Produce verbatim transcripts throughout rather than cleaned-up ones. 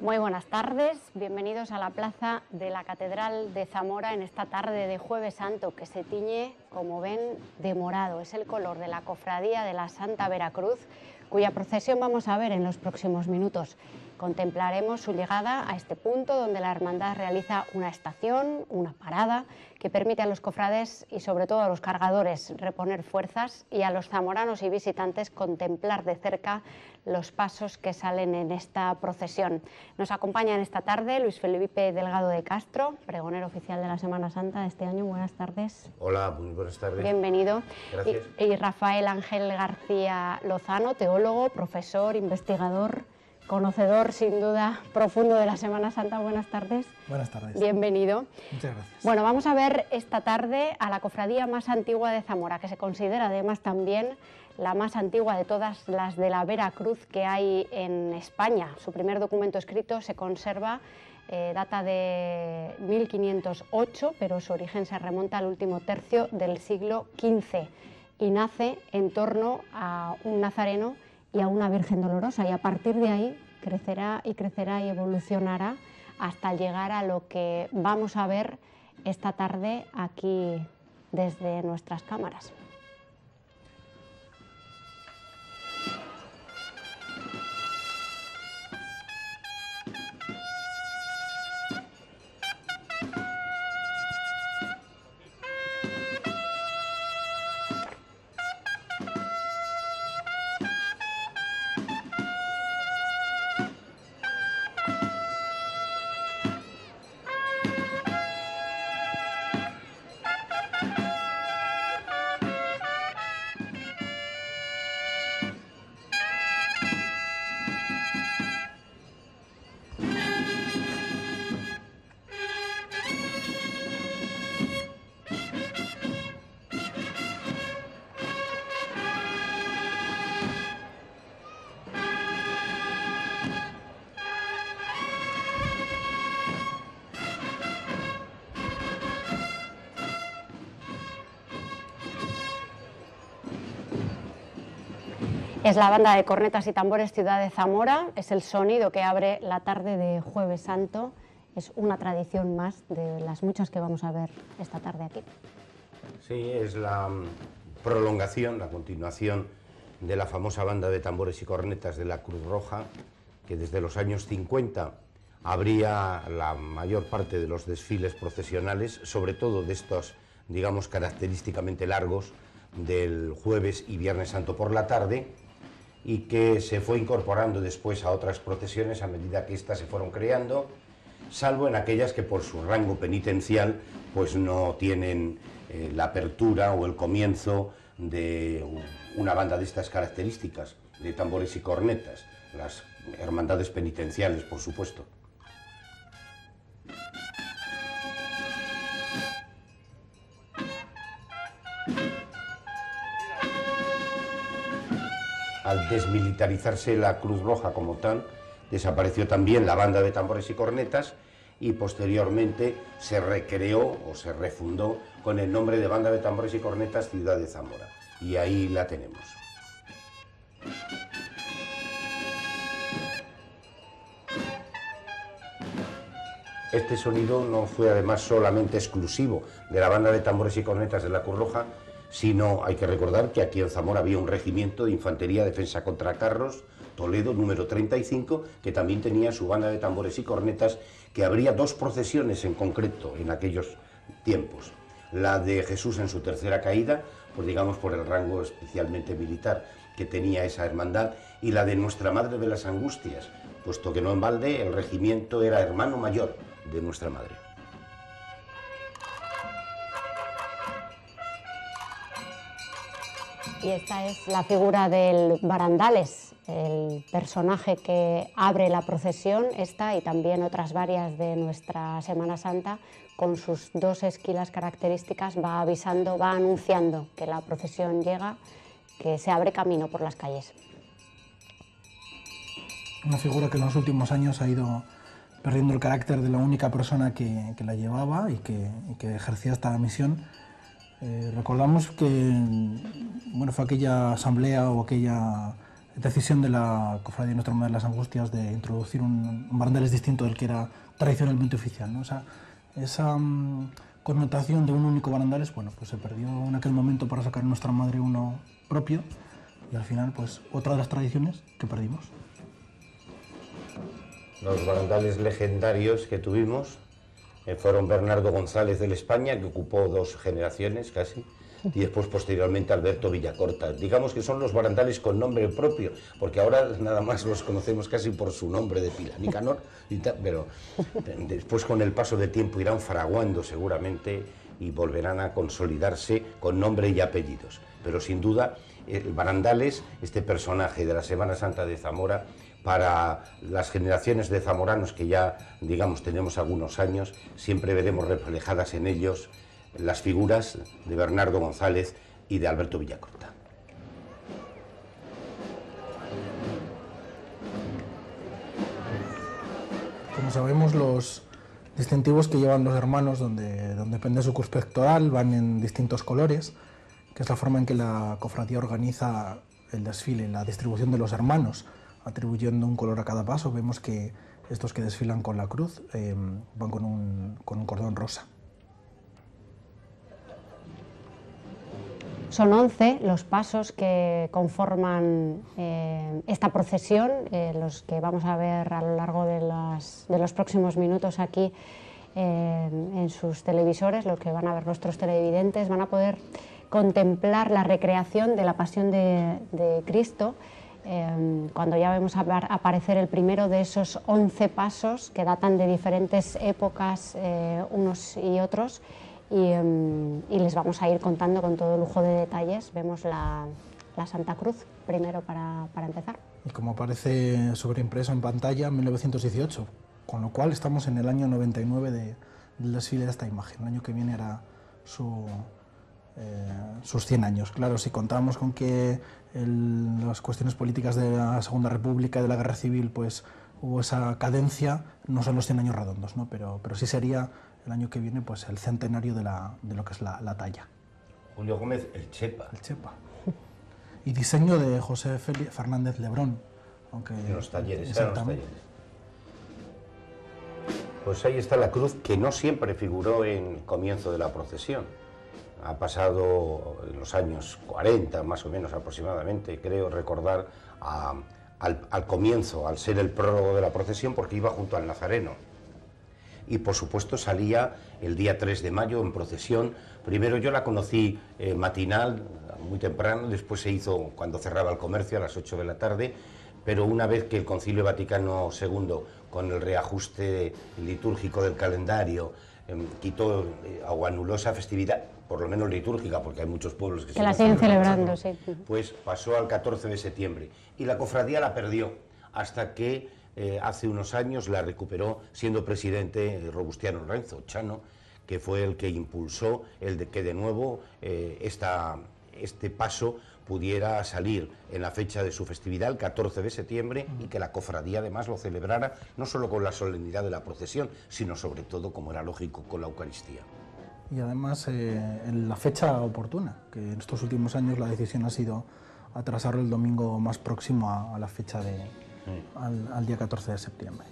Muy buenas tardes, bienvenidos a la plaza de la Catedral de Zamora en esta tarde de Jueves Santo que se tiñe, como ven, de morado. Es el color de la Cofradía de la Santa Veracruz, cuya procesión vamos a ver en los próximos minutos. Contemplaremos su llegada a este punto donde la hermandad realiza una estación, una parada, que permite a los cofrades y sobre todo a los cargadores reponer fuerzas y a los zamoranos y visitantes contemplar de cerca los pasos que salen en esta procesión. Nos acompañan esta tarde Luis Felipe Delgado de Castro, pregonero oficial de la Semana Santa de este año. Buenas tardes. Hola, muy buenas tardes. Bienvenido. Gracias. Y, y Rafael Ángel García Lozano, teólogo, profesor, investigador, conocedor sin duda profundo de la Semana Santa. Buenas tardes. Buenas tardes. Bienvenido. Muchas gracias. Bueno, vamos a ver esta tarde a la cofradía más antigua de Zamora, que se considera además también la más antigua de todas las de la Veracruz que hay en España. Su primer documento escrito se conserva, eh, data de mil quinientos ocho, pero su origen se remonta al último tercio del siglo quince y nace en torno a un nazareno y a una Virgen Dolorosa, y a partir de ahí crecerá y crecerá y evolucionará hasta llegar a lo que vamos a ver esta tarde aquí desde nuestras cámaras. Es la banda de cornetas y tambores Ciudad de Zamora, es el sonido que abre la tarde de Jueves Santo, es una tradición más de las muchas que vamos a ver esta tarde aquí. Sí, es la prolongación, la continuación de la famosa banda de tambores y cornetas de la Cruz Roja, que desde los años cincuenta abría la mayor parte de los desfiles procesionales, sobre todo de estos, digamos, característicamente largos del Jueves y Viernes Santo por la tarde, y que se fue incorporando después a otras procesiones a medida que éstas se fueron creando, salvo en aquellas que por su rango penitencial pues no tienen eh, la apertura o el comienzo de una banda de estas características, de tambores y cornetas, las hermandades penitenciales, por supuesto. Al desmilitarizarse la Cruz Roja como tal, desapareció también la banda de tambores y cornetas y posteriormente se recreó o se refundó con el nombre de Banda de Tambores y Cornetas Ciudad de Zamora. Y ahí la tenemos. Este sonido no fue además solamente exclusivo de la Banda de Tambores y Cornetas de la Cruz Roja, sino hay que recordar que aquí en Zamora había un regimiento de infantería defensa contra carros, Toledo, número treinta y cinco, que también tenía su banda de tambores y cornetas, que habría dos procesiones en concreto en aquellos tiempos. La de Jesús en su tercera caída, pues digamos por el rango especialmente militar que tenía esa hermandad, y la de Nuestra Madre de las Angustias, puesto que no en balde el regimiento era hermano mayor de Nuestra Madre. Y esta es la figura del Barandales, el personaje que abre la procesión, esta y también otras varias de nuestra Semana Santa, con sus dos esquilas características, va avisando, va anunciando que la procesión llega, que se abre camino por las calles. Una figura que en los últimos años ha ido perdiendo el carácter de la única persona que, que la llevaba y que, y que ejercía esta misión. Eh, recordamos que bueno, fue aquella asamblea o aquella decisión de la Cofradía Nuestra Madre de las Angustias de introducir un, un barandales distinto del que era tradicionalmente oficial, ¿no? O sea, esa um, connotación de un único barandales, bueno, pues se perdió en aquel momento para sacar a Nuestra Madre uno propio y al final, pues, otra de las tradiciones que perdimos. Los barandales legendarios que tuvimos eh, fueron Bernardo González de la España, que ocupó dos generaciones casi, y después posteriormente Alberto Villacorta. Digamos que son los barandales con nombre propio, porque ahora nada más los conocemos casi por su nombre de pila, Nicanor, y tal, pero después con el paso del tiempo irán fraguando seguramente y volverán a consolidarse con nombre y apellidos. Pero sin duda, el barandales, este personaje de la Semana Santa de Zamora, para las generaciones de zamoranos que ya, digamos, tenemos algunos años, siempre veremos reflejadas en ellos las figuras de Bernardo González y de Alberto Villacorta. Como sabemos, los distintivos que llevan los hermanos, donde, donde depende su cruz pectoral, van en distintos colores, que es la forma en que la cofradía organiza el desfile, la distribución de los hermanos, atribuyendo un color a cada paso. Vemos que estos que desfilan con la cruz eh, van con un, con un cordón rosa. Son once los pasos que conforman eh, esta procesión, eh, los que vamos a ver a lo largo de, las, de los próximos minutos aquí eh, en sus televisores. Los que van a ver nuestros televidentes van a poder contemplar la recreación de la Pasión de, de Cristo, eh, cuando ya vemos aparecer el primero de esos once pasos que datan de diferentes épocas eh, unos y otros. Y, um, y les vamos a ir contando con todo lujo de detalles. Vemos la, la Santa Cruz primero para, para empezar. Y como aparece sobreimpreso en pantalla, mil novecientos dieciocho, con lo cual estamos en el año noventa y nueve de, del desfile de esta imagen. El año que viene era su, eh, sus cien años. Claro, si contamos con que el, las cuestiones políticas de la Segunda República y de la Guerra Civil, pues hubo esa cadencia, no son los cien años redondos, ¿no? pero, pero sí sería el año que viene, pues el centenario de, la, de lo que es la, la talla. Julio Gómez, el Chepa. El Chepa. Y diseño de José Félix Fernández Lebrón. Aunque, en los talleres, exactamente. En los talleres. Pues ahí está la cruz, que no siempre figuró en comienzo de la procesión. Ha pasado en los años cuarenta, más o menos aproximadamente, creo recordar, a, al, al comienzo, al ser el prólogo de la procesión, porque iba junto al Nazareno. Y por supuesto salía el día tres de mayo en procesión. Primero yo la conocí eh, matinal, muy temprano, después se hizo cuando cerraba el comercio a las ocho de la tarde, pero una vez que el Concilio Vaticano segundo, con el reajuste litúrgico del calendario, eh, quitó eh, o anuló esa festividad, por lo menos litúrgica, porque hay muchos pueblos que, que la siguen celebrando, sí. Pues pasó al catorce de septiembre y la cofradía la perdió hasta que Eh, hace unos años la recuperó siendo presidente eh, Robustiano Renzo Chano, que fue el que impulsó el de que de nuevo eh, esta, este paso pudiera salir en la fecha de su festividad, el catorce de septiembre, y que la cofradía además lo celebrara no solo con la solemnidad de la procesión, sino sobre todo, como era lógico, con la Eucaristía. Y además eh, en la fecha oportuna, que en estos últimos años la decisión ha sido atrasarlo el domingo más próximo a, a la fecha de... Sí. Al, al día catorce de septiembre.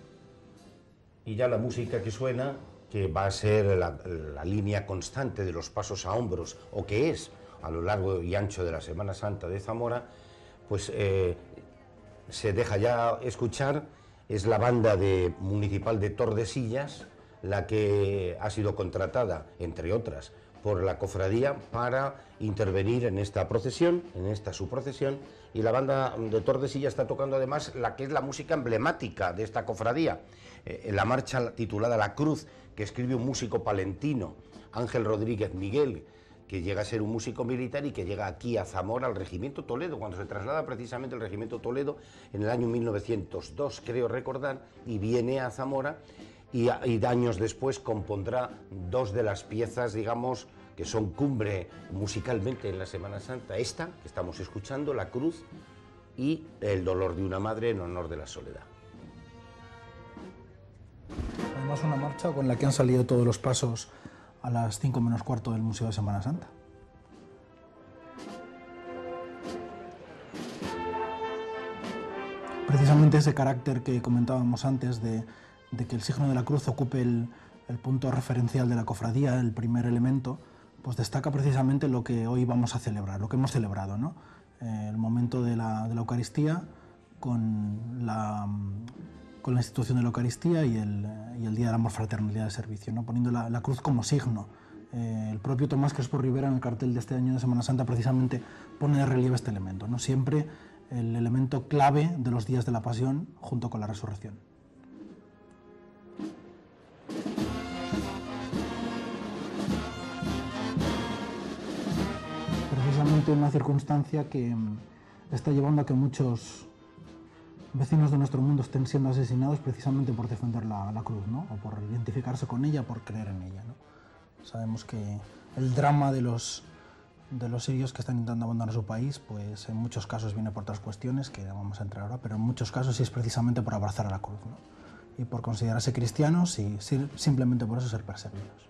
Y ya la música que suena, que va a ser la, la línea constante de los pasos a hombros, o que es a lo largo y ancho de la Semana Santa de Zamora, pues eh, se deja ya escuchar. Es la banda de, municipal de Tordesillas, la que ha sido contratada, entre otras, por la cofradía para intervenir en esta procesión, en esta su procesión, y la banda de Tordesillas está tocando además la que es la música emblemática de esta cofradía, eh, la marcha titulada La Cruz, que escribe un músico palentino, Ángel Rodríguez Miguel, que llega a ser un músico militar y que llega aquí a Zamora, al Regimiento Toledo, cuando se traslada precisamente el Regimiento Toledo en el año mil novecientos dos, creo recordar, y viene a Zamora, y, y años después compondrá dos de las piezas, digamos, que son cumbre musicalmente en la Semana Santa, esta que estamos escuchando, La Cruz, y El dolor de una madre en honor de la soledad. Además una marcha con la que han salido todos los pasos a las cinco menos cuarto del Museo de Semana Santa. Precisamente ese carácter que comentábamos antes de, de que el signo de la cruz ocupe el, el punto referencial de la cofradía, el primer elemento, pues destaca precisamente lo que hoy vamos a celebrar, lo que hemos celebrado, ¿no? Eh, el momento de la, de la Eucaristía con la, con la institución de la Eucaristía y el, y el Día del Amor Fraterno, el Día del Servicio, ¿no? Poniendo la, la cruz como signo. Eh, el propio Tomás Crespo Rivera, en el cartel de este año de Semana Santa, precisamente pone de relieve este elemento, ¿no? Siempre el elemento clave de los días de la Pasión junto con la Resurrección. Precisamente una circunstancia que está llevando a que muchos vecinos de nuestro mundo estén siendo asesinados precisamente por defender la, la cruz, ¿no? O por identificarse con ella, por creer en ella, ¿no? Sabemos que el drama de los, de los sirios que están intentando abandonar su país, pues en muchos casos viene por otras cuestiones, que vamos a entrar ahora, pero en muchos casos sí es precisamente por abrazar a la cruz, ¿no? Y por considerarse cristianos y simplemente por eso ser perseguidos.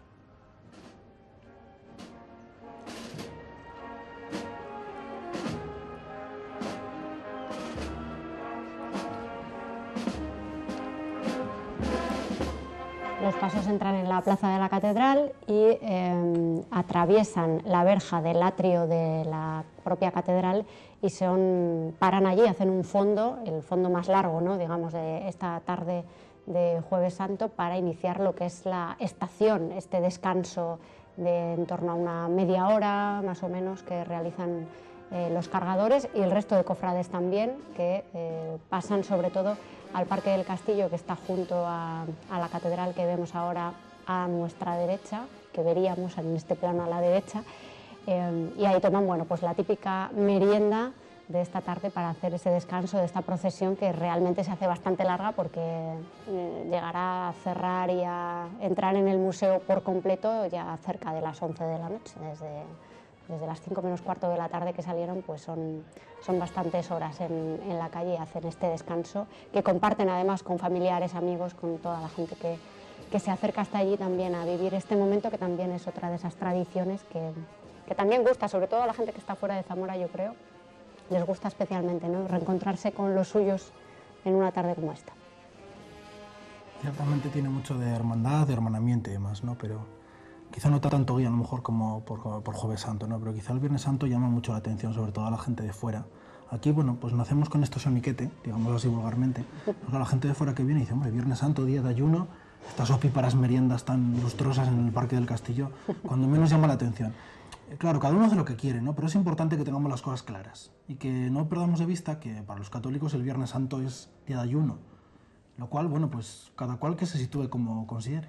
Los pasos entran en la plaza de la catedral y eh, atraviesan la verja del atrio de la propia catedral y son, paran allí, hacen un fondo, el fondo más largo, ¿no?, digamos, de esta tarde de Jueves Santo, para iniciar lo que es la estación, este descanso de en torno a una media hora más o menos que realizan eh, los cargadores y el resto de cofrades también, que eh, pasan sobre todo al Parque del Castillo, que está junto a, a la catedral que vemos ahora a nuestra derecha, que veríamos en este plano a la derecha, eh, y ahí toman, bueno, pues la típica merienda de esta tarde para hacer ese descanso de esta procesión, que realmente se hace bastante larga porque eh, llegará a cerrar y a entrar en el museo por completo ya cerca de las once de la noche. Desde, desde las cinco menos cuarto de la tarde que salieron, pues son, son bastantes horas en, en la calle y hacen este descanso, que comparten además con familiares, amigos, con toda la gente que, que se acerca hasta allí también a vivir este momento, que también es otra de esas tradiciones que, que también gusta, sobre todo a la gente que está fuera de Zamora, yo creo, les gusta especialmente, ¿no?, reencontrarse con los suyos en una tarde como esta. Ciertamente tiene mucho de hermandad, de hermanamiento y demás, ¿no? Pero quizá no tanto hoy a lo mejor como por, por Jueves Santo, ¿no? Pero quizá el Viernes Santo llama mucho la atención, sobre todo a la gente de fuera. Aquí, bueno, pues nacemos con esto soniquete, digámoslo así vulgarmente, porque a la gente de fuera que viene dice, hombre, Viernes Santo, día de ayuno, estas opíparas meriendas tan lustrosas en el Parque del Castillo, cuando menos llama la atención. Claro, cada uno hace lo que quiere, ¿no? Pero es importante que tengamos las cosas claras y que no perdamos de vista que para los católicos el Viernes Santo es día de ayuno, lo cual, bueno, pues cada cual que se sitúe como considere.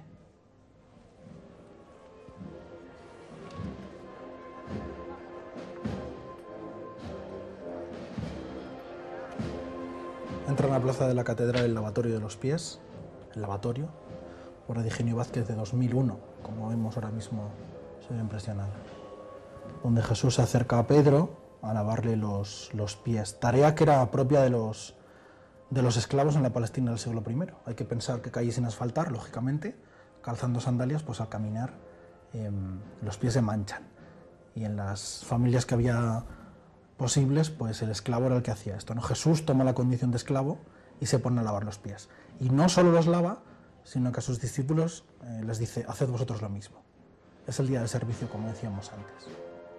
Entra en la plaza de la catedral el lavatorio de los pies, el lavatorio, obra de Higinio Vázquez de dos mil uno, como vemos ahora mismo, soy impresionado, donde Jesús se acerca a Pedro a lavarle los, los pies, tarea que era propia de los, de los esclavos en la Palestina del siglo primero. Hay que pensar que calle sin asfaltar, lógicamente, calzando sandalias, pues al caminar eh, los pies se manchan. Y en las familias que había posibles, pues el esclavo era el que hacía esto, ¿no? Jesús toma la condición de esclavo y se pone a lavar los pies. Y no solo los lava, sino que a sus discípulos eh, les dice, haced vosotros lo mismo. Es el día del servicio, como decíamos antes.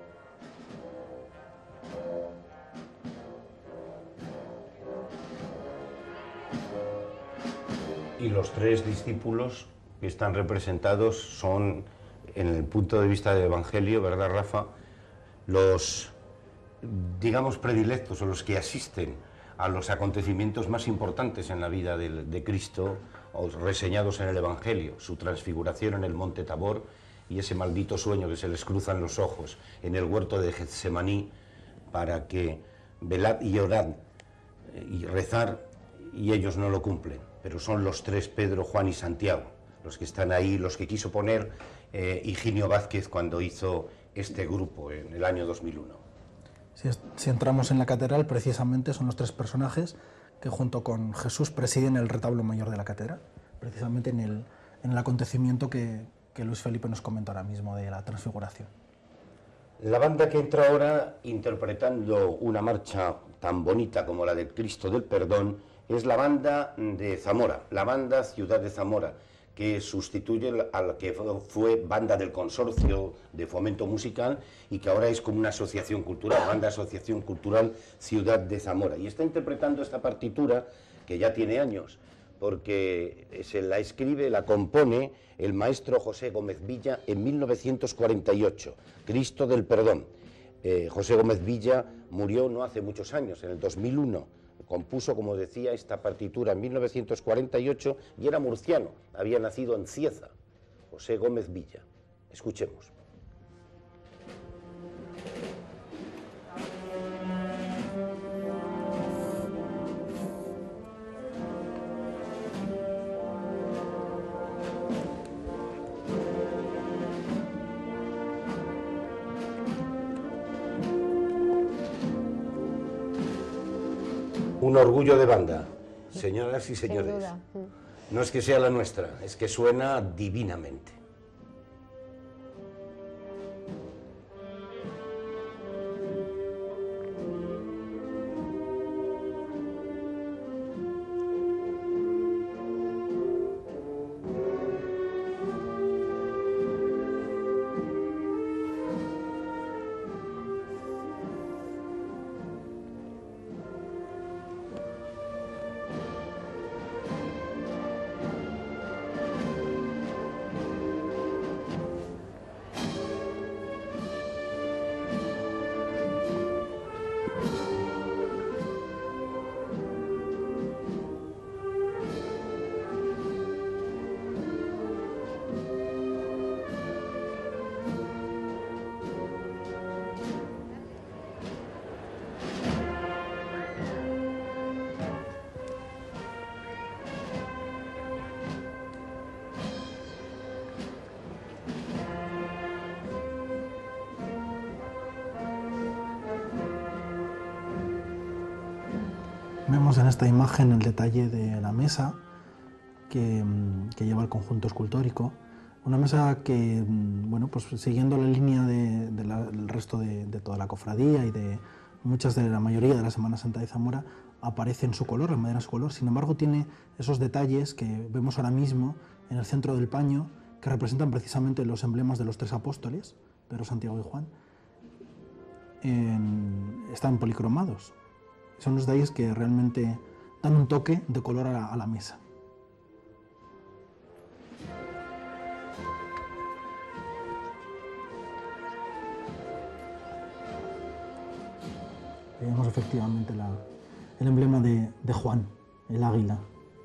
Y los tres discípulos que están representados son, en el punto de vista del Evangelio, ¿verdad, Rafa?, los, digamos, predilectos o los que asisten a los acontecimientos más importantes en la vida de, de Cristo, o reseñados en el Evangelio, su transfiguración en el Monte Tabor y ese maldito sueño que se les cruzan los ojos en el huerto de Getsemaní, para que velad y orad y rezar, y ellos no lo cumplen. Pero son los tres, Pedro, Juan y Santiago, los que están ahí, los que quiso poner eh, Higinio Vázquez cuando hizo este grupo en el año dos mil uno. Si, es, si entramos en la catedral, precisamente son los tres personajes que junto con Jesús presiden el retablo mayor de la catedral, precisamente en el, en el acontecimiento que, que Luis Felipe nos comenta ahora mismo de la transfiguración. La banda que entra ahora interpretando una marcha tan bonita como la del Cristo del Perdón es la banda de Zamora, la banda Ciudad de Zamora, que sustituye a la que fue banda del Consorcio de Fomento Musical y que ahora es como una asociación cultural, Banda Asociación Cultural Ciudad de Zamora. Y está interpretando esta partitura que ya tiene años, porque se la escribe, la compone el maestro José Gómez Villa en mil novecientos cuarenta y ocho, Cristo del Perdón. Eh, José Gómez Villa murió no hace muchos años, en el dos mil uno. Compuso, como decía, esta partitura en mil novecientos cuarenta y ocho y era murciano, había nacido en Cieza, José Gómez Villa. Escuchemos. Un orgullo de banda, señoras y señores. Sin duda. No es que sea la nuestra, es que suena divinamente. Vemos en esta imagen el detalle de la mesa que, que lleva el conjunto escultórico. Una mesa que, bueno, pues siguiendo la línea de, de la, del resto de, de toda la cofradía y de muchas de la mayoría de la Semana Santa de Zamora, aparece en su color, la madera en su color. Sin embargo, tiene esos detalles que vemos ahora mismo en el centro del paño, que representan precisamente los emblemas de los tres apóstoles, Pedro, Santiago y Juan. En, están policromados. Son los detalles que realmente dan un toque de color a la, a la mesa. Vemos efectivamente la, el emblema de, de Juan, el águila,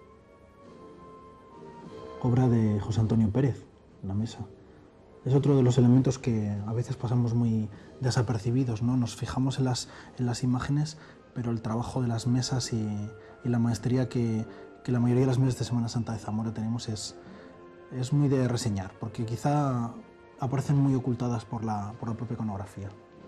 obra de José Antonio Pérez, en la mesa. Es otro de los elementos que a veces pasamos muy desapercibidos, ¿no? Nos fijamos en las, en las imágenes, pero el trabajo de las mesas y, y la maestría que, que la mayoría de las mesas de Semana Santa de Zamora tenemos es, es muy de reseñar, porque quizá aparecen muy ocultadas por la, por la propia iconografía.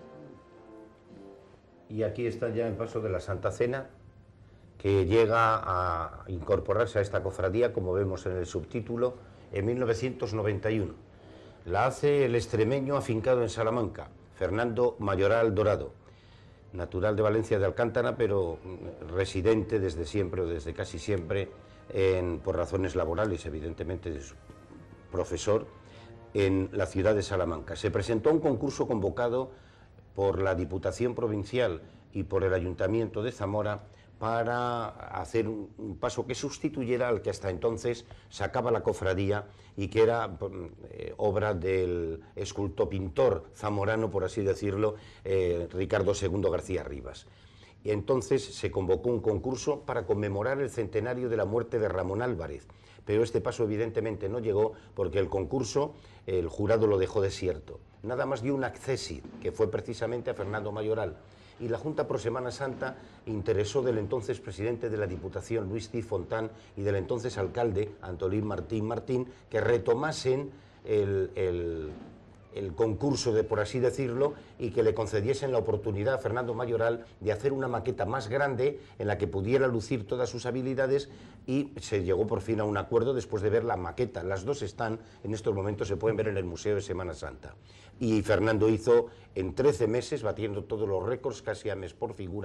Y aquí está ya el paso de la Santa Cena, que llega a incorporarse a esta cofradía, como vemos en el subtítulo, en mil novecientos noventa y uno. La hace el extremeño afincado en Salamanca, Fernando Mayoral Dorado, natural de Valencia de Alcántara, pero residente desde siempre o desde casi siempre, en, por razones laborales, evidentemente, es profesor, en la ciudad de Salamanca. Se presentó a un concurso convocado por la Diputación Provincial y por el Ayuntamiento de Zamora para hacer un, un paso que sustituyera al que hasta entonces sacaba la cofradía y que era eh, obra del escultor-pintor zamorano, por así decirlo, eh, Ricardo segundo García Rivas. Y entonces se convocó un concurso para conmemorar el centenario de la muerte de Ramón Álvarez, pero este paso evidentemente no llegó porque el concurso, el jurado lo dejó desierto. Nada más dio un accésit, que fue precisamente a Fernando Mayoral, y la Junta Pro Semana Santa interesó del entonces presidente de la Diputación, Luis Cid Fontán, y del entonces alcalde, Antolín Martín Martín, que retomasen el, el, el concurso, de, por así decirlo, y que le concediesen la oportunidad a Fernando Mayoral de hacer una maqueta más grande en la que pudiera lucir todas sus habilidades, y se llegó por fin a un acuerdo después de ver la maqueta. Las dos están, en estos momentos se pueden ver en el Museo de Semana Santa. Y Fernando hizo en trece meses, batiendo todos los récords, casi a mes por figura,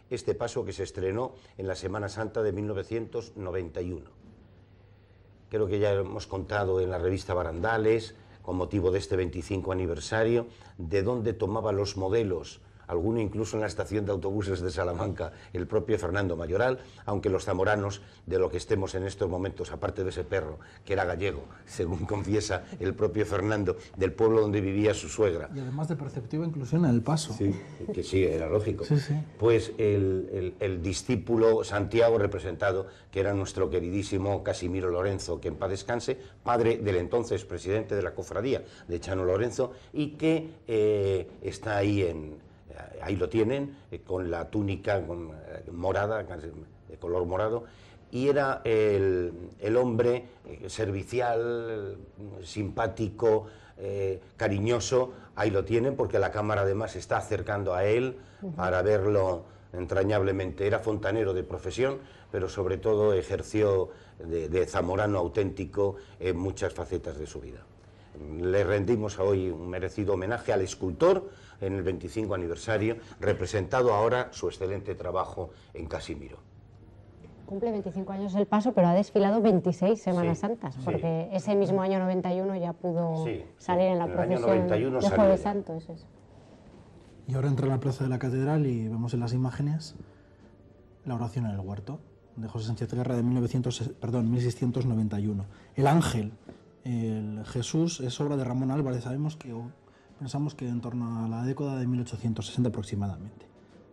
este paso que se estrenó en la Semana Santa de mil novecientos noventa y uno. Creo que ya hemos contado en la revista Barandales, con motivo de este veinticinco aniversario, de dónde tomaba los modelos, alguno incluso en la estación de autobuses de Salamanca, el propio Fernando Mayoral, aunque los zamoranos, de lo que estemos en estos momentos, aparte de ese perro, que era gallego, según confiesa el propio Fernando, del pueblo donde vivía su suegra. Y además de perceptiva inclusión en el paso. Sí, que sí, era lógico. Sí, sí. Pues el, el, el discípulo Santiago representado, que era nuestro queridísimo Casimiro Lorenzo, que en paz descanse, padre del entonces presidente de la cofradía de Chano Lorenzo, y que eh, está ahí en... Ahí lo tienen, eh, con la túnica con, eh, morada, de color morado, y era el, el hombre eh, servicial, simpático, eh, cariñoso. Ahí lo tienen, porque la cámara además se está acercando a él para verlo entrañablemente. Era fontanero de profesión, pero sobre todo ejerció de, de zamorano auténtico en muchas facetas de su vida. Le rendimos hoy un merecido homenaje al escultor en el veinticinco aniversario, representado ahora su excelente trabajo en Casimiro. Cumple veinticinco años el paso, pero ha desfilado veintiséis Semanas Sí, Santas, sí. porque ese mismo año noventa y uno ya pudo Sí, salir sí, en la en el año procesión noventa y uno de salió Jueves ya. Santo. Eso es. Y ahora entra a la plaza de la Catedral y vemos en las imágenes la oración en el huerto de José Sánchez Guerra de mil novecientos, perdón, mil seiscientos noventa y uno. El ángel, el Jesús, es obra de Ramón Álvarez. Sabemos que, o pensamos que en torno a la década de mil ochocientos sesenta aproximadamente.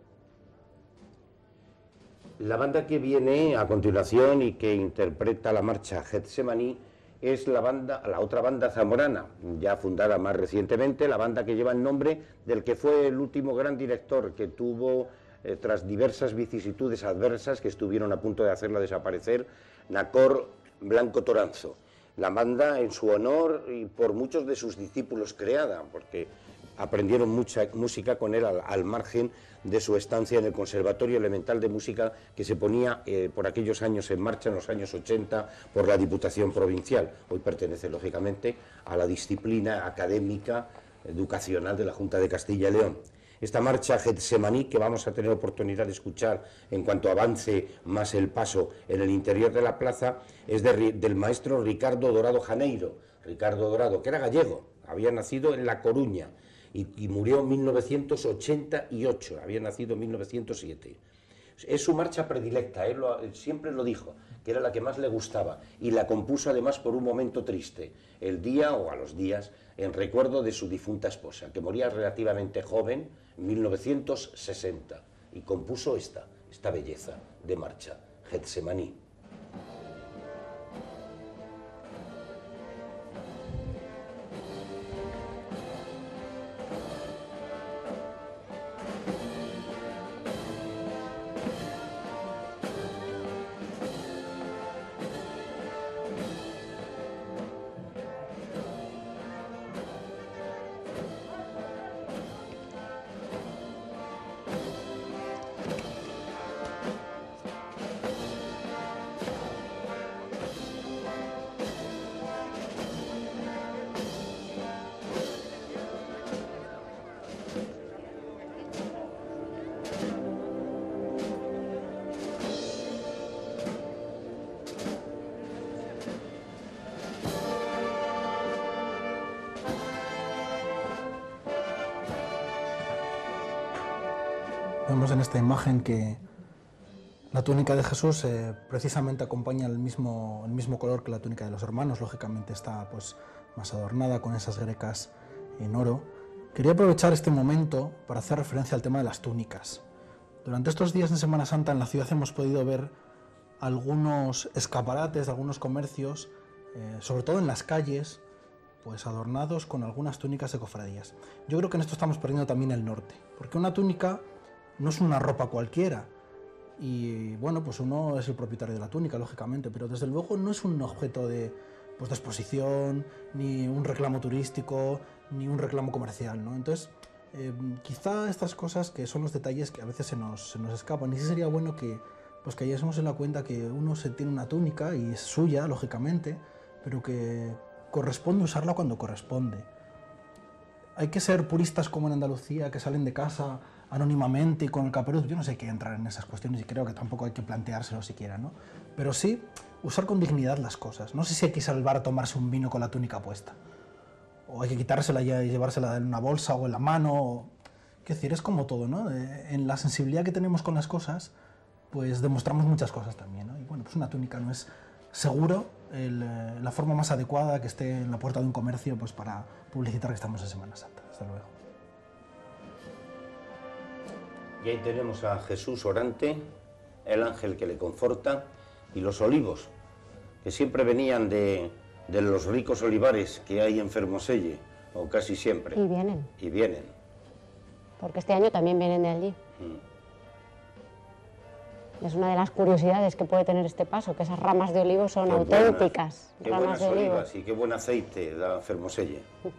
La banda que viene a continuación y que interpreta la marcha Getsemaní es la banda, la otra banda zamorana, ya fundada más recientemente, la banda que lleva el nombre del que fue el último gran director que tuvo, eh, tras diversas vicisitudes adversas que estuvieron a punto de hacerla desaparecer, Nacor Blanco Toranzo. La banda en su honor y por muchos de sus discípulos creada, porque aprendieron mucha música con él al, al margen de su estancia en el Conservatorio Elemental de Música que se ponía eh, por aquellos años en marcha, en los años ochenta, por la Diputación Provincial. Hoy pertenece, lógicamente, a la disciplina académica, educacional de la Junta de Castilla y León. Esta marcha Getsemaní, que vamos a tener oportunidad de escuchar en cuanto avance más el paso en el interior de la plaza, es de, del maestro Ricardo Dorado Janeiro. Ricardo Dorado, que era gallego, había nacido en La Coruña y, y murió en mil novecientos ochenta y ocho, había nacido en mil novecientos siete. Es su marcha predilecta, él, lo, él siempre lo dijo, que era la que más le gustaba, y la compuso además por un momento triste, el día o a los días, en recuerdo de su difunta esposa, que moría relativamente joven, en mil novecientos sesenta, y compuso esta, esta belleza de marcha, Getsemaní. Vemos en esta imagen que la túnica de Jesús eh, precisamente acompaña el mismo, el mismo color que la túnica de los hermanos. Lógicamente está pues, más adornada con esas grecas en oro. Quería aprovechar este momento para hacer referencia al tema de las túnicas. Durante estos días de Semana Santa en la ciudad hemos podido ver algunos escaparates de algunos comercios, eh, sobre todo en las calles, pues adornados con algunas túnicas de cofradías. Yo creo que en esto estamos perdiendo también el norte, porque una túnica no es una ropa cualquiera, y bueno, pues uno es el propietario de la túnica, lógicamente, pero desde luego no es un objeto de, pues, de exposición, ni un reclamo turístico, ni un reclamo comercial, ¿no? Entonces, eh, quizá estas cosas que son los detalles que a veces se nos, se nos escapan, y sí sería bueno que, pues, que hayamos en la cuenta que uno se tiene una túnica, y es suya, lógicamente, pero que corresponde usarla cuando corresponde. Hay que ser puristas como en Andalucía, que salen de casa anónimamente y con el caperuz, yo no sé hay que entrar en esas cuestiones y creo que tampoco hay que planteárselo siquiera, ¿no? Pero sí usar con dignidad las cosas. No sé si hay que ir al bar a tomarse un vino con la túnica puesta, o hay que quitársela y llevársela en una bolsa o en la mano. O... Quiero decir, es como todo, ¿no? En la sensibilidad que tenemos con las cosas, pues demostramos muchas cosas también, ¿no? Y bueno, pues una túnica no es seguro el, la forma más adecuada que esté en la puerta de un comercio, pues para publicitar que estamos en Semana Santa, desde luego. Y ahí tenemos a Jesús orante, el ángel que le conforta, y los olivos, que siempre venían de, de los ricos olivares que hay en Fermoselle, o casi siempre. Y vienen. Y vienen. Porque este año también vienen de allí. Mm. Es una de las curiosidades que puede tener este paso, que esas ramas de olivo son qué auténticas. Buenas, qué ramas buenas de olivo. olivas y qué buen aceite da Fermoselle.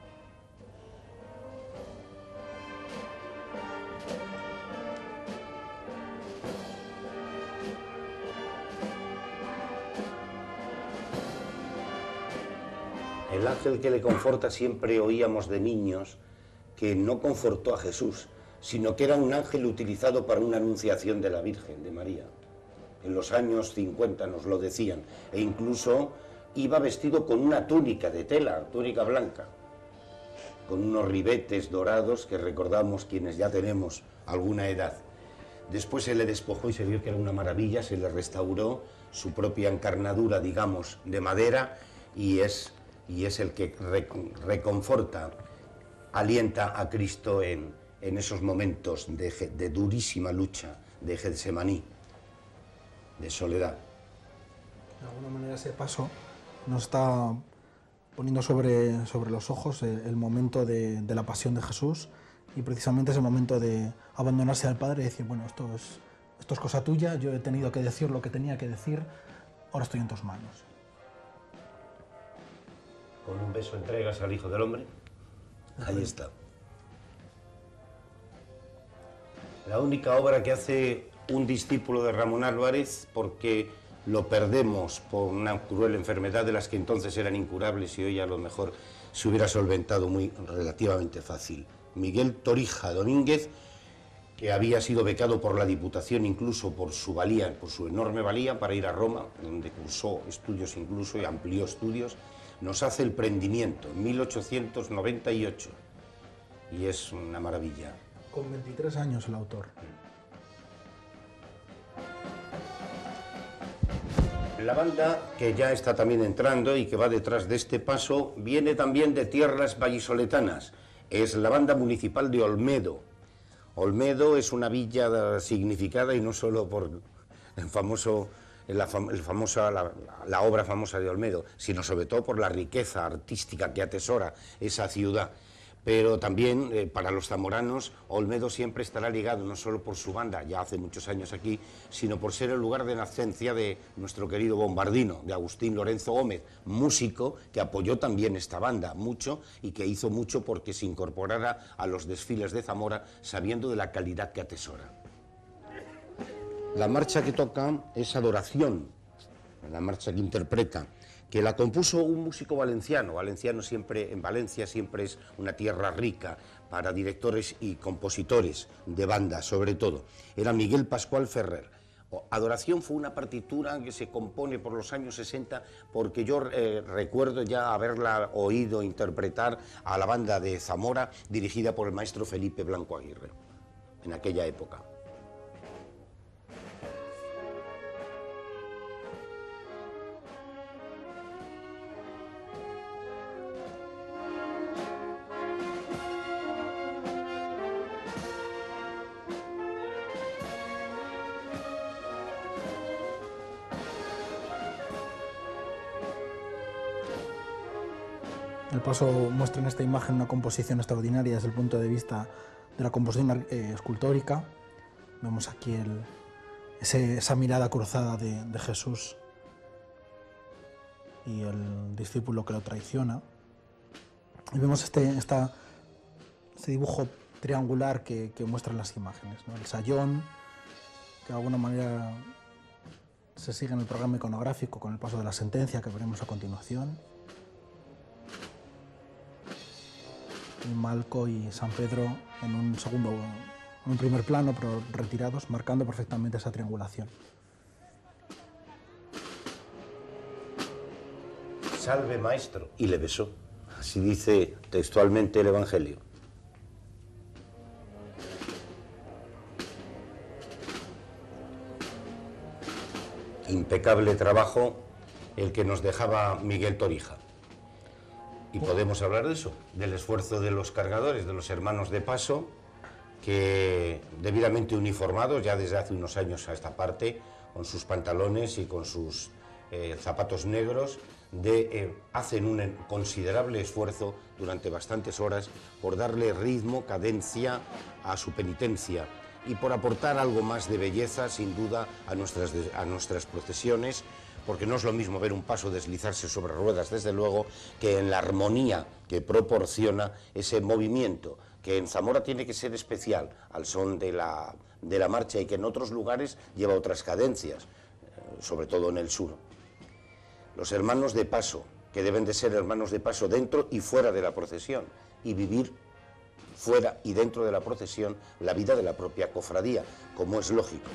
El ángel que le conforta, siempre oíamos de niños que no confortó a Jesús, sino que era un ángel utilizado para una anunciación de la Virgen, de María. En los años cincuenta nos lo decían, e incluso iba vestido con una túnica de tela, túnica blanca, con unos ribetes dorados que recordamos quienes ya tenemos alguna edad. Después se le despojó y se vio que era una maravilla, se le restauró su propia encarnadura, digamos, de madera, y es... y es el que reconforta, alienta a Cristo en, en esos momentos de, de durísima lucha, de Getsemaní, de soledad. De alguna manera ese paso nos está poniendo sobre, sobre los ojos el, el momento de, de la pasión de Jesús, y precisamente ese momento de abandonarse al Padre y decir, bueno, esto es, esto es cosa tuya, yo he tenido que decir lo que tenía que decir, ahora estoy en tus manos. Con un beso entregas al Hijo del Hombre. Ahí está. La única obra que hace un discípulo de Ramón Álvarez, porque lo perdemos por una cruel enfermedad de las que entonces eran incurables y hoy a lo mejor se hubiera solventado muy relativamente fácil. Miguel Torija Domínguez, que había sido becado por la Diputación incluso por su valía, por su enorme valía, para ir a Roma, donde cursó estudios incluso y amplió estudios, nos hace el prendimiento en mil ochocientos noventa y ocho, y es una maravilla. Con veintitrés años el autor. La banda, que ya está también entrando y que va detrás de este paso, viene también de tierras vallisoletanas. Es la banda municipal de Olmedo. Olmedo es una villa significada, y no solo por el famoso... La, fam el famosa, la, la obra famosa de Olmedo, sino sobre todo por la riqueza artística que atesora esa ciudad. Pero también eh, para los zamoranos, Olmedo siempre estará ligado no solo por su banda, ya hace muchos años aquí, sino por ser el lugar de nacencia de nuestro querido bombardino, de Agustín Lorenzo Gómez, músico que apoyó también esta banda mucho y que hizo mucho porque se incorporara a los desfiles de Zamora sabiendo de la calidad que atesora. La marcha que toca es Adoración, la marcha que interpreta, que la compuso un músico valenciano. Valenciano siempre, en Valencia siempre es una tierra rica para directores y compositores de banda, sobre todo. Era Miguel Pascual Ferrer. Adoración fue una partitura que se compone por los años sesenta, porque yo eh, recuerdo ya haberla oído interpretar a la banda de Zamora, dirigida por el maestro Felipe Blanco Aguirre, en aquella época. El paso muestra en esta imagen una composición extraordinaria desde el punto de vista de la composición eh, escultórica. Vemos aquí el, ese, esa mirada cruzada de, de Jesús y el discípulo que lo traiciona. Y vemos este, esta, este dibujo triangular que, que muestran las imágenes, ¿no? El sayón, que de alguna manera se sigue en el programa iconográfico con el paso de la sentencia que veremos a continuación. Y Malco y San Pedro en un segundo en un primer plano, pero retirados, marcando perfectamente esa triangulación. Salve, maestro, y le besó. Así dice textualmente el Evangelio. Impecable trabajo el que nos dejaba Miguel Torija. Y podemos hablar de eso, del esfuerzo de los cargadores, de los hermanos de paso, que debidamente uniformados ya desde hace unos años a esta parte, con sus pantalones y con sus eh, zapatos negros, de, eh, hacen un considerable esfuerzo durante bastantes horas por darle ritmo, cadencia a su penitencia y por aportar algo más de belleza, sin duda, a nuestras, a nuestras procesiones, porque no es lo mismo ver un paso deslizarse sobre ruedas, desde luego, que en la armonía que proporciona ese movimiento, que en Zamora tiene que ser especial, al son de la, de la marcha, y que en otros lugares lleva otras cadencias, sobre todo en el sur. Los hermanos de paso, que deben de ser hermanos de paso dentro y fuera de la procesión, y vivir fuera y dentro de la procesión la vida de la propia cofradía, como es lógico.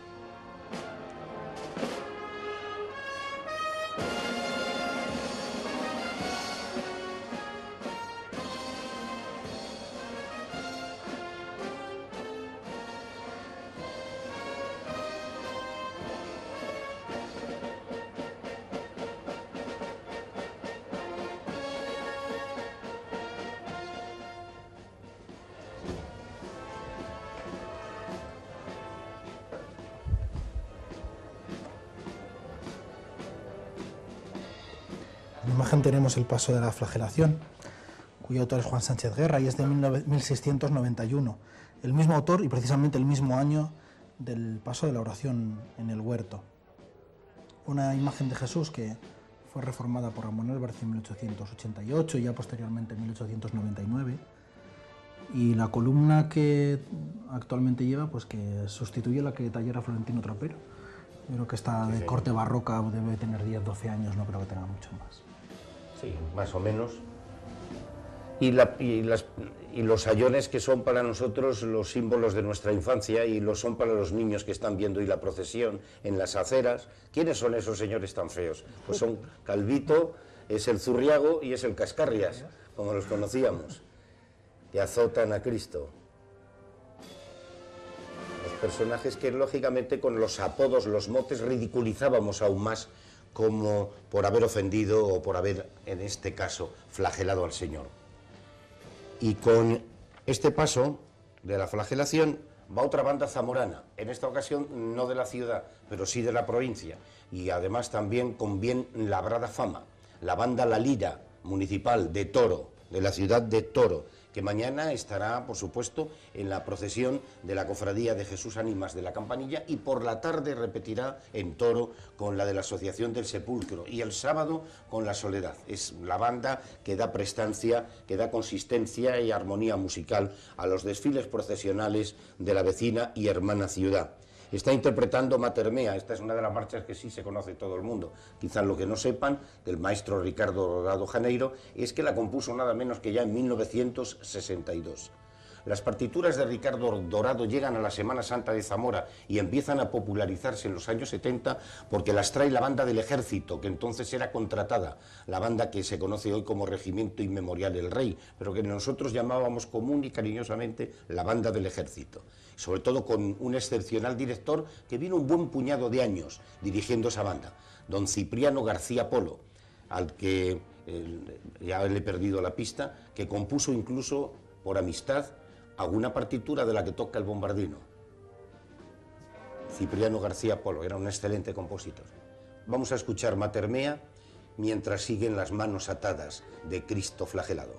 En la imagen tenemos el paso de la flagelación, cuyo autor es Juan Sánchez Guerra y es de mil seiscientos noventa y uno, el mismo autor y precisamente el mismo año del paso de la oración en el huerto. Una imagen de Jesús que fue reformada por Ramón Álvarez en mil ochocientos ochenta y ocho y ya posteriormente en mil ochocientos noventa y nueve, y la columna que actualmente lleva, pues que sustituye la que tallara Florentino Trapero. Yo creo que esta de corte barroca debe tener diez, doce años, no creo que tenga mucho más. Sí, más o menos. Y, la, y, las, y los sayones que son para nosotros los símbolos de nuestra infancia y lo son para los niños que están viendo hoy la procesión en las aceras. ¿Quiénes son esos señores tan feos? Pues son Calvito, es el Zurriago y es el Cascarrias, como los conocíamos, que azotan a Cristo. Los personajes que lógicamente con los apodos, los motes, ridiculizábamos aún más, como por haber ofendido o por haber, en este caso, flagelado al Señor. Y con este paso de la flagelación va otra banda zamorana, en esta ocasión no de la ciudad, pero sí de la provincia, y además también con bien labrada fama, la banda La Lira, municipal de Toro, de la ciudad de Toro, que mañana estará, por supuesto, en la procesión de la Cofradía de Jesús Ánimas de la Campanilla, y por la tarde repetirá en Toro con la de la Asociación del Sepulcro, y el sábado con la Soledad. Es la banda que da prestancia, que da consistencia y armonía musical a los desfiles procesionales de la vecina y hermana ciudad. Está interpretando Mater Mea. Esta es una de las marchas que sí se conoce todo el mundo. Quizás lo que no sepan del maestro Ricardo Dorado Janeiro es que la compuso nada menos que ya en mil novecientos sesenta y dos. Las partituras de Ricardo Dorado llegan a la Semana Santa de Zamora y empiezan a popularizarse en los años setenta porque las trae la banda del Ejército, que entonces era contratada, la banda que se conoce hoy como Regimiento Inmemorial El Rey, pero que nosotros llamábamos común y cariñosamente la banda del Ejército, sobre todo con un excepcional director que vino un buen puñado de años dirigiendo esa banda, don Cipriano García Polo, al que eh, ya le he perdido la pista, que compuso incluso por amistad alguna partitura de la que toca el bombardino. Cipriano García Polo era un excelente compositor. Vamos a escuchar Mater Mea mientras siguen las manos atadas de Cristo flagelado.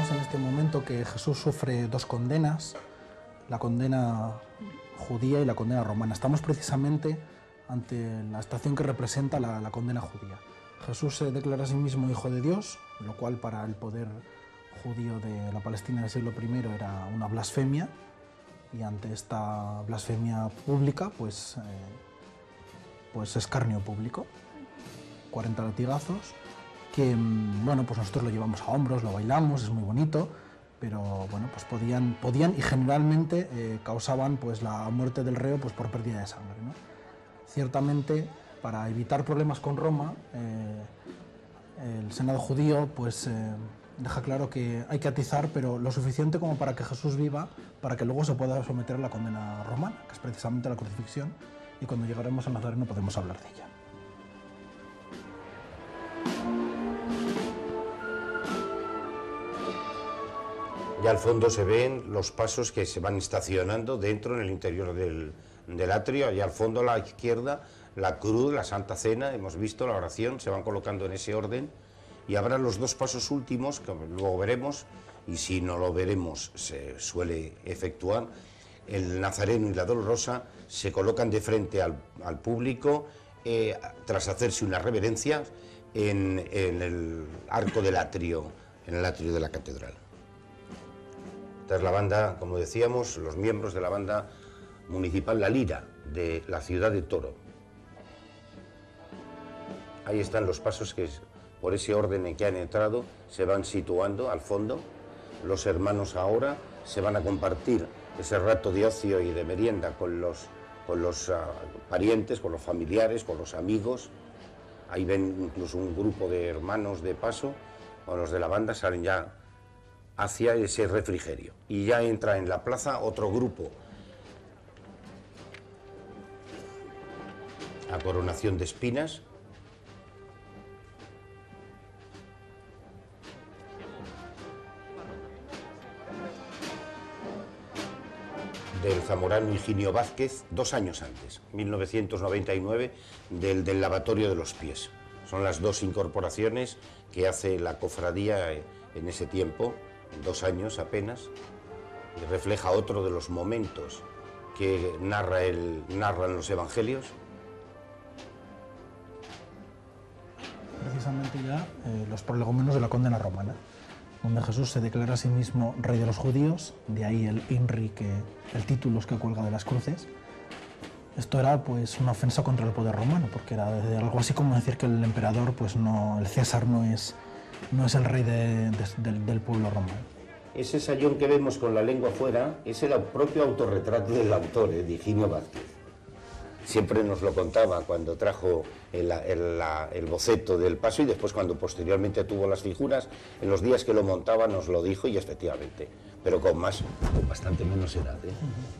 en este momento que Jesús sufre dos condenas, la condena judía y la condena romana. Estamos precisamente ante la estación que representa la, la condena judía. Jesús se declara a sí mismo hijo de Dios, lo cual para el poder judío de la Palestina del siglo primero era una blasfemia, y ante esta blasfemia pública, pues, eh, pues escarnio público, cuarenta latigazos, que bueno, pues nosotros lo llevamos a hombros, lo bailamos, es muy bonito, pero bueno, pues podían, podían y generalmente eh, causaban pues la muerte del reo pues por pérdida de sangre, ¿no? Ciertamente, para evitar problemas con Roma, eh, el Senado judío pues eh, deja claro que hay que atizar, pero lo suficiente como para que Jesús viva, para que luego se pueda someter a la condena romana, que es precisamente la crucifixión, y cuando llegaremos a Nazareno podemos hablar de ella. Y al fondo se ven los pasos que se van estacionando dentro, en el interior del, del atrio. Y al fondo a la izquierda, la cruz, la Santa Cena, hemos visto la oración, se van colocando en ese orden. Y habrá los dos pasos últimos, que luego veremos, y si no lo veremos, se suele efectuar. El Nazareno y la Dolorosa se colocan de frente al, al público, eh, tras hacerse una reverencia en, en el arco del atrio, en el atrio de la catedral. Esta es la banda, como decíamos, los miembros de la banda municipal La Lira, de la ciudad de Toro. Ahí están los pasos que, por ese orden en que han entrado, se van situando al fondo. Los hermanos ahora se van a compartir ese rato de ocio y de merienda con los, con los uh, parientes, con los familiares, con los amigos. Ahí ven incluso un grupo de hermanos de paso, o los de la banda salen ya hacia ese refrigerio. Y ya entra en la plaza otro grupo. A coronación de espinas. Del zamorano Higinio Vázquez, dos años antes, mil novecientos noventa y nueve, del, del lavatorio de los pies. Son las dos incorporaciones que hace la cofradía en ese tiempo, en dos años apenas, y refleja otro de los momentos que narra el, narran los evangelios. Precisamente ya eh, los prolegómenos de la condena romana, donde Jesús se declara a sí mismo rey de los judíos, de ahí el INRI, que, el títulos que cuelga de las cruces. Esto era pues una ofensa contra el poder romano, porque era algo así como decir que el emperador, pues no, el César no es, no es el rey de, de, del, del pueblo romano. Ese sayón que vemos con la lengua fuera es el propio autorretrato del autor, eh, de Higinio Vázquez. Siempre nos lo contaba cuando trajo el, el, la, el boceto del paso, y después cuando posteriormente tuvo las figuras, en los días que lo montaba nos lo dijo, y efectivamente, pero con más, con bastante menos edad, ¿eh?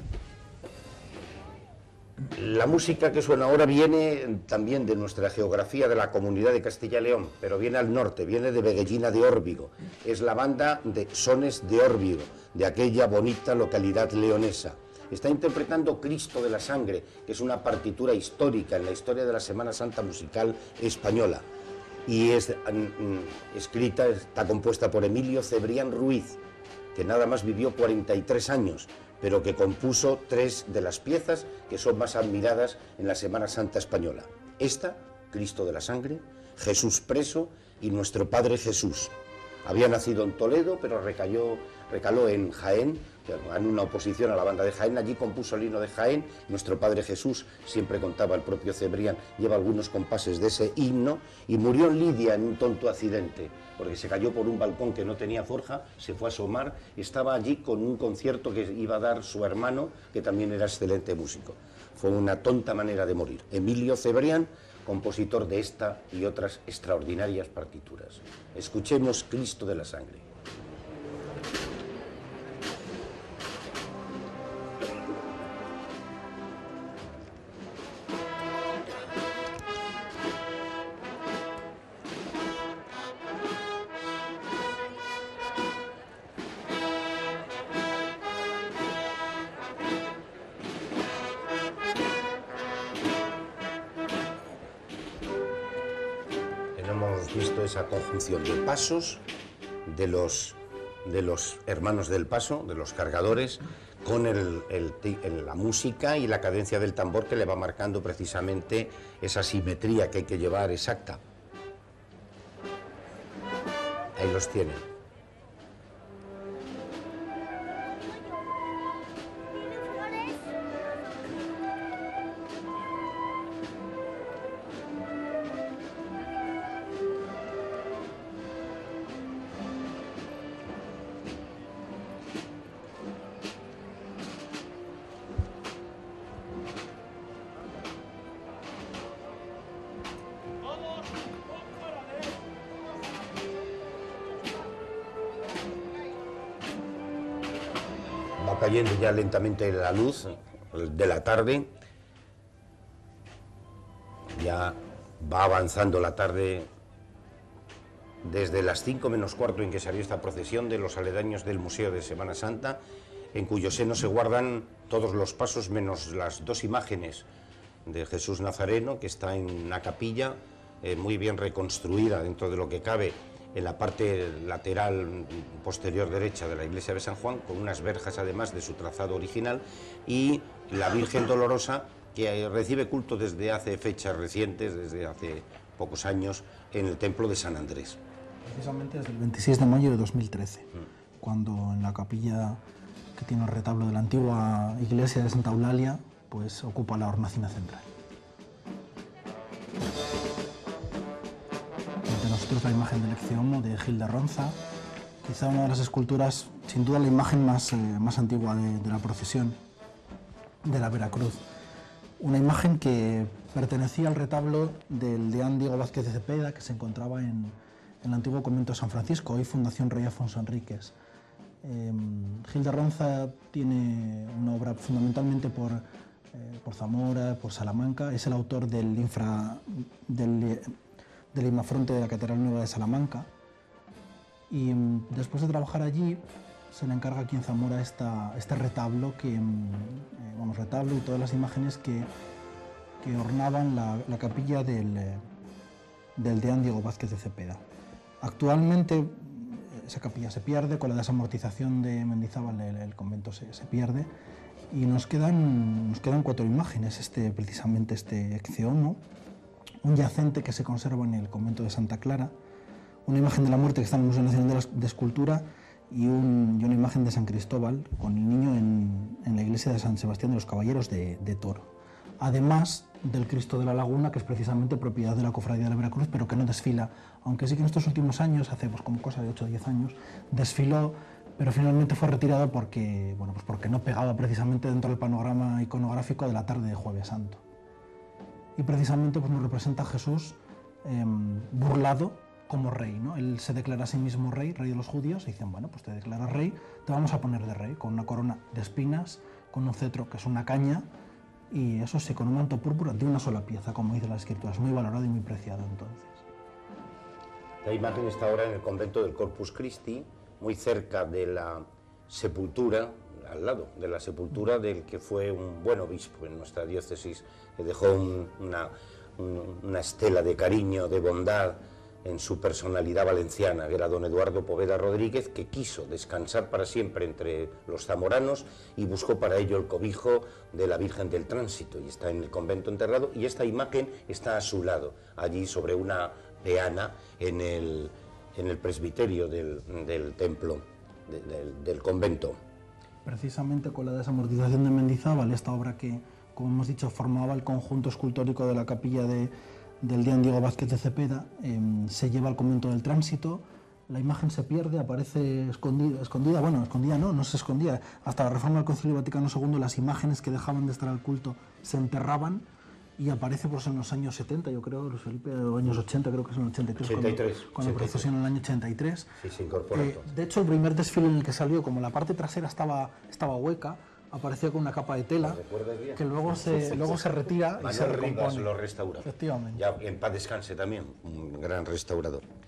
La música que suena ahora viene también de nuestra geografía de la comunidad de Castilla y León, pero viene al norte, viene de Veguellina de Órbigo. Es la banda de Sones de Órbigo, de aquella bonita localidad leonesa. Está interpretando Cristo de la Sangre, que es una partitura histórica en la historia de la Semana Santa musical española. Y es mm, escrita, está compuesta por Emilio Cebrián Ruiz, que nada más vivió cuarenta y tres años, pero que compuso tres de las piezas que son más admiradas en la Semana Santa española. Esta, Cristo de la Sangre, Jesús preso y Nuestro Padre Jesús. Había nacido en Toledo, pero recayó, recaló en Jaén, en una oposición a la banda de Jaén. Allí compuso el himno de Jaén. Nuestro Padre Jesús, siempre contaba el propio Cebrián, lleva algunos compases de ese himno, y murió en Lidia en un tonto accidente, porque se cayó por un balcón que no tenía forja, se fue a asomar, y estaba allí con un concierto que iba a dar su hermano, que también era excelente músico. Fue una tonta manera de morir. Emilio Cebrián, compositor de esta y otras extraordinarias partituras. Escuchemos Cristo de la Sangre. Hemos visto esa conjunción de pasos, de los de los hermanos del paso, de los cargadores, con el, el, el, la música y la cadencia del tambor que le va marcando precisamente esa simetría que hay que llevar exacta. Ahí los tienen. Va cayendo ya lentamente la luz de la tarde, ya va avanzando la tarde desde las cinco menos cuarto en que salió esta procesión de los aledaños del Museo de Semana Santa, en cuyo seno se guardan todos los pasos menos las dos imágenes de Jesús Nazareno, que está en una capilla eh, muy bien reconstruida dentro de lo que cabe, en la parte lateral posterior derecha de la iglesia de San Juan, con unas verjas además de su trazado original, y la Virgen Dolorosa, que recibe culto desde hace fechas recientes, desde hace pocos años, en el templo de San Andrés. Precisamente desde el veintiséis de mayo de dos mil trece, mm. cuando en la capilla que tiene el retablo de la antigua iglesia de Santa Eulalia, pues ocupa la hornacina central. Ante nosotros la imagen del Ecce Homo de Gil de Ronza, quizá una de las esculturas, sin duda la imagen más, eh, más antigua de, de la procesión de la Veracruz. Una imagen que pertenecía al retablo del deán Diego Vázquez de Cepeda, que se encontraba en, en el antiguo convento de San Francisco, hoy Fundación Rey Afonso Enríquez. Eh, Gil de Ronza tiene una obra fundamentalmente por, eh, por Zamora, por Salamanca. Es el autor del, infra, del, del imafronte de la Catedral Nueva de Salamanca. Y después de trabajar allí, se le encarga aquí en Zamora esta, este retablo, que, eh, vamos, retablo y todas las imágenes que, que ornaban la, la capilla del, eh, del deán Diego Vázquez de Cepeda. Actualmente esa capilla se pierde, con la desamortización de Mendizábal el, el convento se, se pierde, y nos quedan, nos quedan cuatro imágenes, este, precisamente este Ecce Homo, un yacente que se conserva en el convento de Santa Clara, una imagen de la muerte que está en el Museo Nacional de, la, de Escultura, y, un, y una imagen de San Cristóbal con el niño en, en la iglesia de San Sebastián de los Caballeros de, de Toro. Además del Cristo de la Laguna, que es precisamente propiedad de la Cofradía de la Veracruz, pero que no desfila, aunque sí que en estos últimos años, hace pues, como cosa de ocho o diez años, desfiló, pero finalmente fue retirado porque, bueno, pues porque no pegaba precisamente dentro del panorama iconográfico de la tarde de Jueves Santo. Y precisamente pues, nos representa a Jesús eh, burlado como rey, ¿no? Él se declara a sí mismo rey, rey de los judíos, y dicen, bueno, pues te declaras rey, te vamos a poner de rey, con una corona de espinas, con un cetro que es una caña, y eso sí, con un manto púrpura de una sola pieza, como dice la Escritura, es muy valorado y muy preciado entonces. La imagen está ahora en el convento del Corpus Christi, muy cerca de la sepultura, al lado de la sepultura del que fue un buen obispo en nuestra diócesis, que dejó un, una, un, una estela de cariño, de bondad, en su personalidad valenciana, que era don Eduardo Poveda Rodríguez, que quiso descansar para siempre entre los zamoranos y buscó para ello el cobijo de la Virgen del Tránsito, y está en el convento enterrado, y esta imagen está a su lado, allí sobre una peana en el, en el presbiterio del, del templo, de, del, del convento. Precisamente con la desamortización de Mendizábal, esta obra que, como hemos dicho, formaba el conjunto escultórico de la capilla de del deán Diego Vázquez de Cepeda, eh, se lleva al convento del Tránsito, la imagen se pierde, aparece escondida, escondida, bueno, escondida no, no se escondía, hasta la reforma del Concilio Vaticano segundo las imágenes que dejaban de estar al culto se enterraban, y aparece pues, en los años setenta, yo creo, Luis Felipe, o años ochenta, creo que es en el ochenta y tres, ochenta y tres, cuando, cuando procesión en el año ochenta y tres. Sí, se incorpora eh, de hecho, el primer desfile en el que salió, como la parte trasera estaba, estaba hueca, apareció con una capa de tela que luego se, luego se retira y se recompone. Lo restaura. Efectivamente. Ya en paz descanse también, un gran restaurador.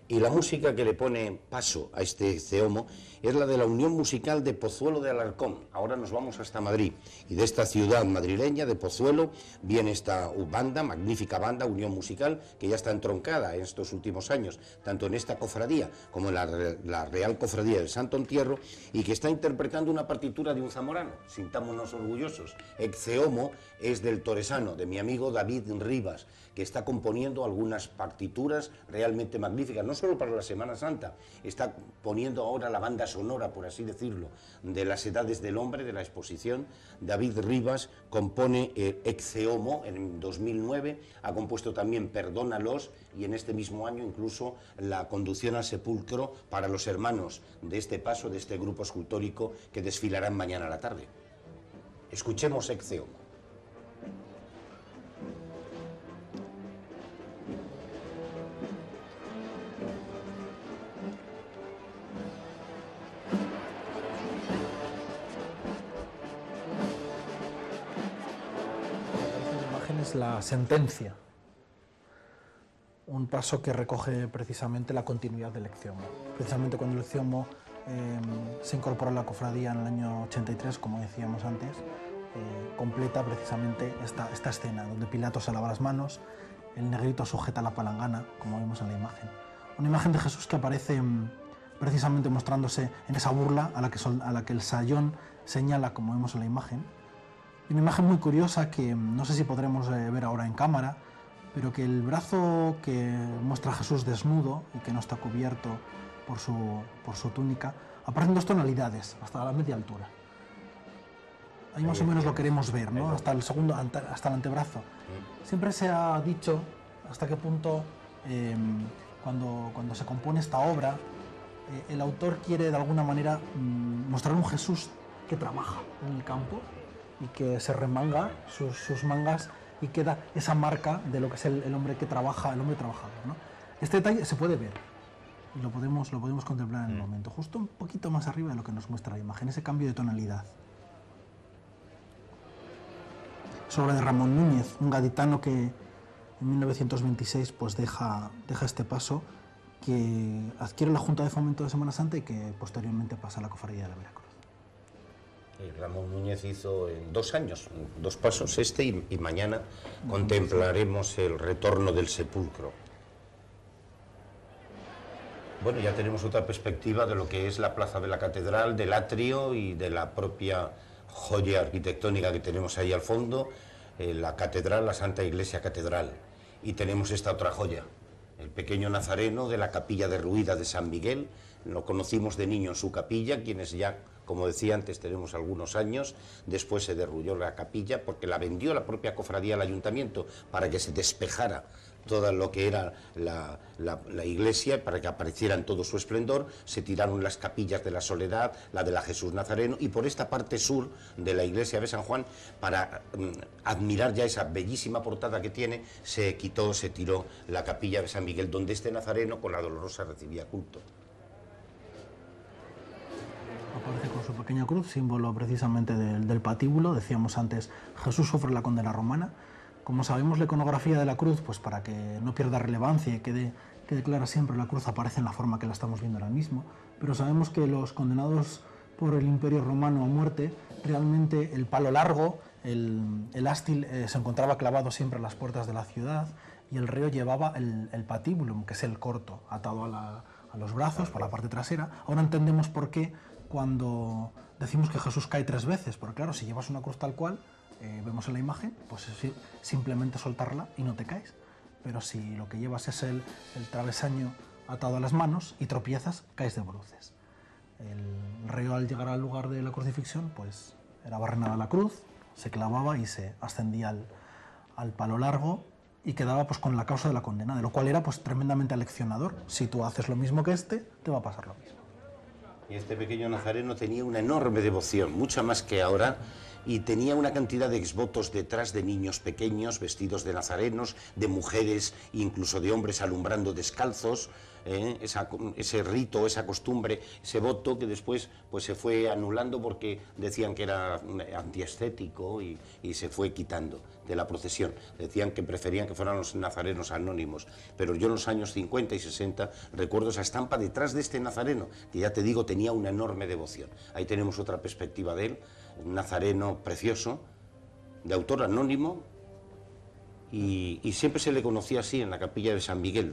Y la música que le pone paso a este Ecce-Homo es la de la Unión Musical de Pozuelo de Alarcón. Ahora nos vamos hasta Madrid, y de esta ciudad madrileña, de Pozuelo, viene esta banda, magnífica banda, Unión Musical, que ya está entroncada en estos últimos años, tanto en esta cofradía como en la, la Real Cofradía del Santo Entierro, y que está interpretando una partitura de un zamorano. Sintámonos orgullosos. Ecce-Homo es del toresano, de mi amigo David Rivas, que está componiendo algunas partituras realmente magníficas, no solo para la Semana Santa, está poniendo ahora la banda sonora, por así decirlo, de las edades del hombre, de la exposición. David Rivas compone eh, Ecce-Homo en dos mil nueve, ha compuesto también Perdónalos, y en este mismo año incluso la Conducción al Sepulcro para los hermanos de este paso, de este grupo escultórico que desfilarán mañana a la tarde. Escuchemos Ecce-Homo. Es la sentencia, un paso que recoge precisamente la continuidad del Ecce-Homo. Precisamente cuando el Ecce-Homo eh, se incorporó a la cofradía en el año ochenta y tres, como decíamos antes, eh, completa precisamente esta, esta escena donde Pilato se lava las manos, el negrito sujeta la palangana, como vemos en la imagen. Una imagen de Jesús que aparece mm, precisamente mostrándose en esa burla a la que, sol, a la que el sayón señala, como vemos en la imagen. Una imagen muy curiosa que no sé si podremos eh, ver ahora en cámara, pero que el brazo que muestra a Jesús desnudo y que no está cubierto por su, por su túnica, aparecen dos tonalidades, hasta la media altura. Ahí más o menos lo queremos ver, ¿no? Hasta el segundo, hasta el antebrazo. Siempre se ha dicho hasta qué punto, eh, cuando, cuando se compone esta obra, eh, el autor quiere de alguna manera mm, mostrar un Jesús que trabaja en el campo, y que se remanga sus, sus mangas y queda esa marca de lo que es el, el hombre que trabaja, el hombre trabajador, ¿no? Este detalle se puede ver y lo podemos, lo podemos contemplar en el momento, justo un poquito más arriba de lo que nos muestra la imagen, ese cambio de tonalidad. Es obra de Ramón Núñez, un gaditano que en mil novecientos veintiséis pues deja, deja este paso, que adquiere la Junta de Fomento de Semana Santa y que posteriormente pasa a la Cofradía de la Veracruz. Ramón Núñez hizo en dos años, dos pasos, este y, y mañana contemplaremos el retorno del sepulcro. Bueno, ya tenemos otra perspectiva de lo que es la plaza de la catedral, del atrio y de la propia joya arquitectónica que tenemos ahí al fondo, eh, la catedral, la Santa Iglesia Catedral. Y tenemos esta otra joya, el pequeño nazareno de la capilla derruida de San Miguel. Lo conocimos de niño en su capilla, quienes ya, como decía antes, tenemos algunos años. Después se derrulló la capilla porque la vendió la propia cofradía al ayuntamiento para que se despejara todo lo que era la, la, la iglesia, para que apareciera en todo su esplendor. Se tiraron las capillas de la Soledad, la de la Jesús Nazareno, y por esta parte sur de la iglesia de San Juan, para um, admirar ya esa bellísima portada que tiene, se quitó, se tiró la capilla de San Miguel, donde este Nazareno con la Dolorosa recibía culto. Aparece con su pequeña cruz, símbolo precisamente del, del patíbulo. Decíamos antes, Jesús sufre la condena romana. Como sabemos, la iconografía de la cruz, pues para que no pierda relevancia y quede, quede clara siempre, la cruz aparece en la forma que la estamos viendo ahora mismo, pero sabemos que los condenados por el Imperio Romano a muerte, realmente el palo largo, el, el ástil, eh, se encontraba clavado siempre a las puertas de la ciudad, y el reo llevaba el, el patibulum, que es el corto, atado a, la, a los brazos, por la parte trasera. Ahora entendemos por qué cuando decimos que Jesús cae tres veces, porque claro, si llevas una cruz tal cual, eh, vemos en la imagen, pues es simplemente soltarla y no te caes. Pero si lo que llevas es el, el travesaño atado a las manos y tropiezas, caes de bruces. El reo, al llegar al lugar de la crucifixión, pues era barrenada la cruz, se clavaba y se ascendía al, al palo largo y quedaba pues con la causa de la condena, de lo cual era pues tremendamente aleccionador. Si tú haces lo mismo que este, te va a pasar lo mismo. Y este pequeño nazareno tenía una enorme devoción, mucha más que ahora, y tenía una cantidad de exvotos detrás de niños pequeños vestidos de nazarenos, de mujeres, incluso de hombres alumbrando descalzos. ¿eh? esa, ese rito, esa costumbre, ese voto que después pues, se fue anulando porque decían que era antiestético y, y se fue quitando de la procesión. Decían que preferían que fueran los nazarenos anónimos, pero yo en los años cincuenta y sesenta recuerdo esa estampa detrás de este nazareno, que ya te digo tenía una enorme devoción. Ahí tenemos otra perspectiva de él, un nazareno precioso, de autor anónimo, y, y siempre se le conocía así en la capilla de San Miguel.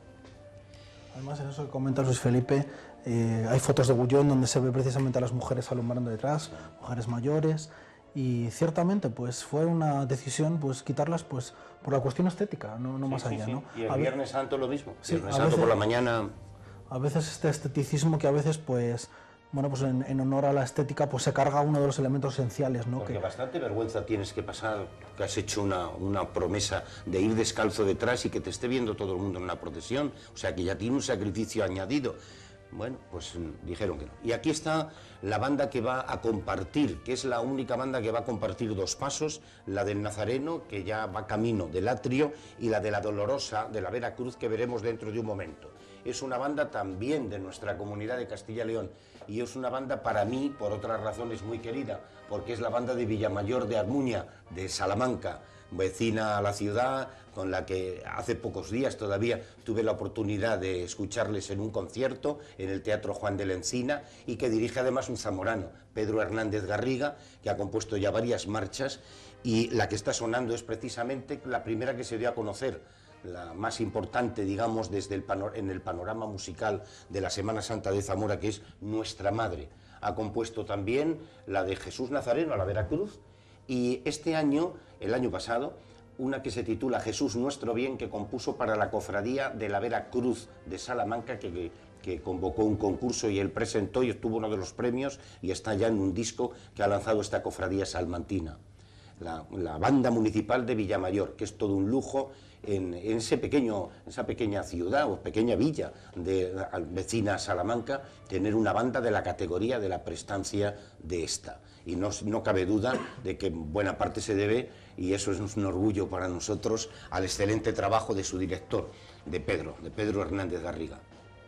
Además, en eso que comenta Luis Felipe, eh, hay fotos de Bullón donde se ve precisamente a las mujeres alumbrando detrás, mujeres mayores, y ciertamente pues fue una decisión pues quitarlas pues por la cuestión estética, no, no sí, más sí, allá, sí. ¿no? Y el a Viernes Santo lo mismo, sí, Viernes a Santo veces, por la mañana. A veces este esteticismo que a veces pues bueno, pues en, en honor a la estética pues se carga uno de los elementos esenciales, ¿no? Porque que bastante vergüenza tienes que pasar, que has hecho una, una promesa de ir descalzo detrás y que te esté viendo todo el mundo en una procesión, o sea que ya tiene un sacrificio añadido. Bueno, pues dijeron que no. Y aquí está la banda que va a compartir, que es la única banda que va a compartir dos pasos, la del Nazareno, que ya va camino del atrio, y la de la Dolorosa, de la Vera Cruz, que veremos dentro de un momento. Es una banda también de nuestra comunidad de Castilla y León, y es una banda para mí, por otras razones, muy querida, porque es la banda de Villamayor de Armuña, de Salamanca, vecina a la ciudad, con la que hace pocos días todavía tuve la oportunidad de escucharles en un concierto en el Teatro Juan de la Encina, y que dirige además un zamorano, Pedro Hernández Garriga, que ha compuesto ya varias marchas, y la que está sonando es precisamente la primera que se dio a conocer, la más importante, digamos, desde el en el panorama musical de la Semana Santa de Zamora, que es Nuestra Madre. Ha compuesto también la de Jesús Nazareno, a la Vera Cruz, y este año, el año pasado, una que se titula Jesús Nuestro Bien, que compuso para la cofradía de la Vera Cruz de Salamanca, que, que, que convocó un concurso y él presentó y obtuvo uno de los premios, y está ya en un disco que ha lanzado esta cofradía salmantina. La, la banda municipal de Villamayor, que es todo un lujo en, en ese pequeño, esa pequeña ciudad o pequeña villa de, de, vecina a Salamanca, tener una banda de la categoría de la prestancia de esta. Y no, no cabe duda de que buena parte se debe, y eso es un orgullo para nosotros, al excelente trabajo de su director, de Pedro, de Pedro Hernández Garriga.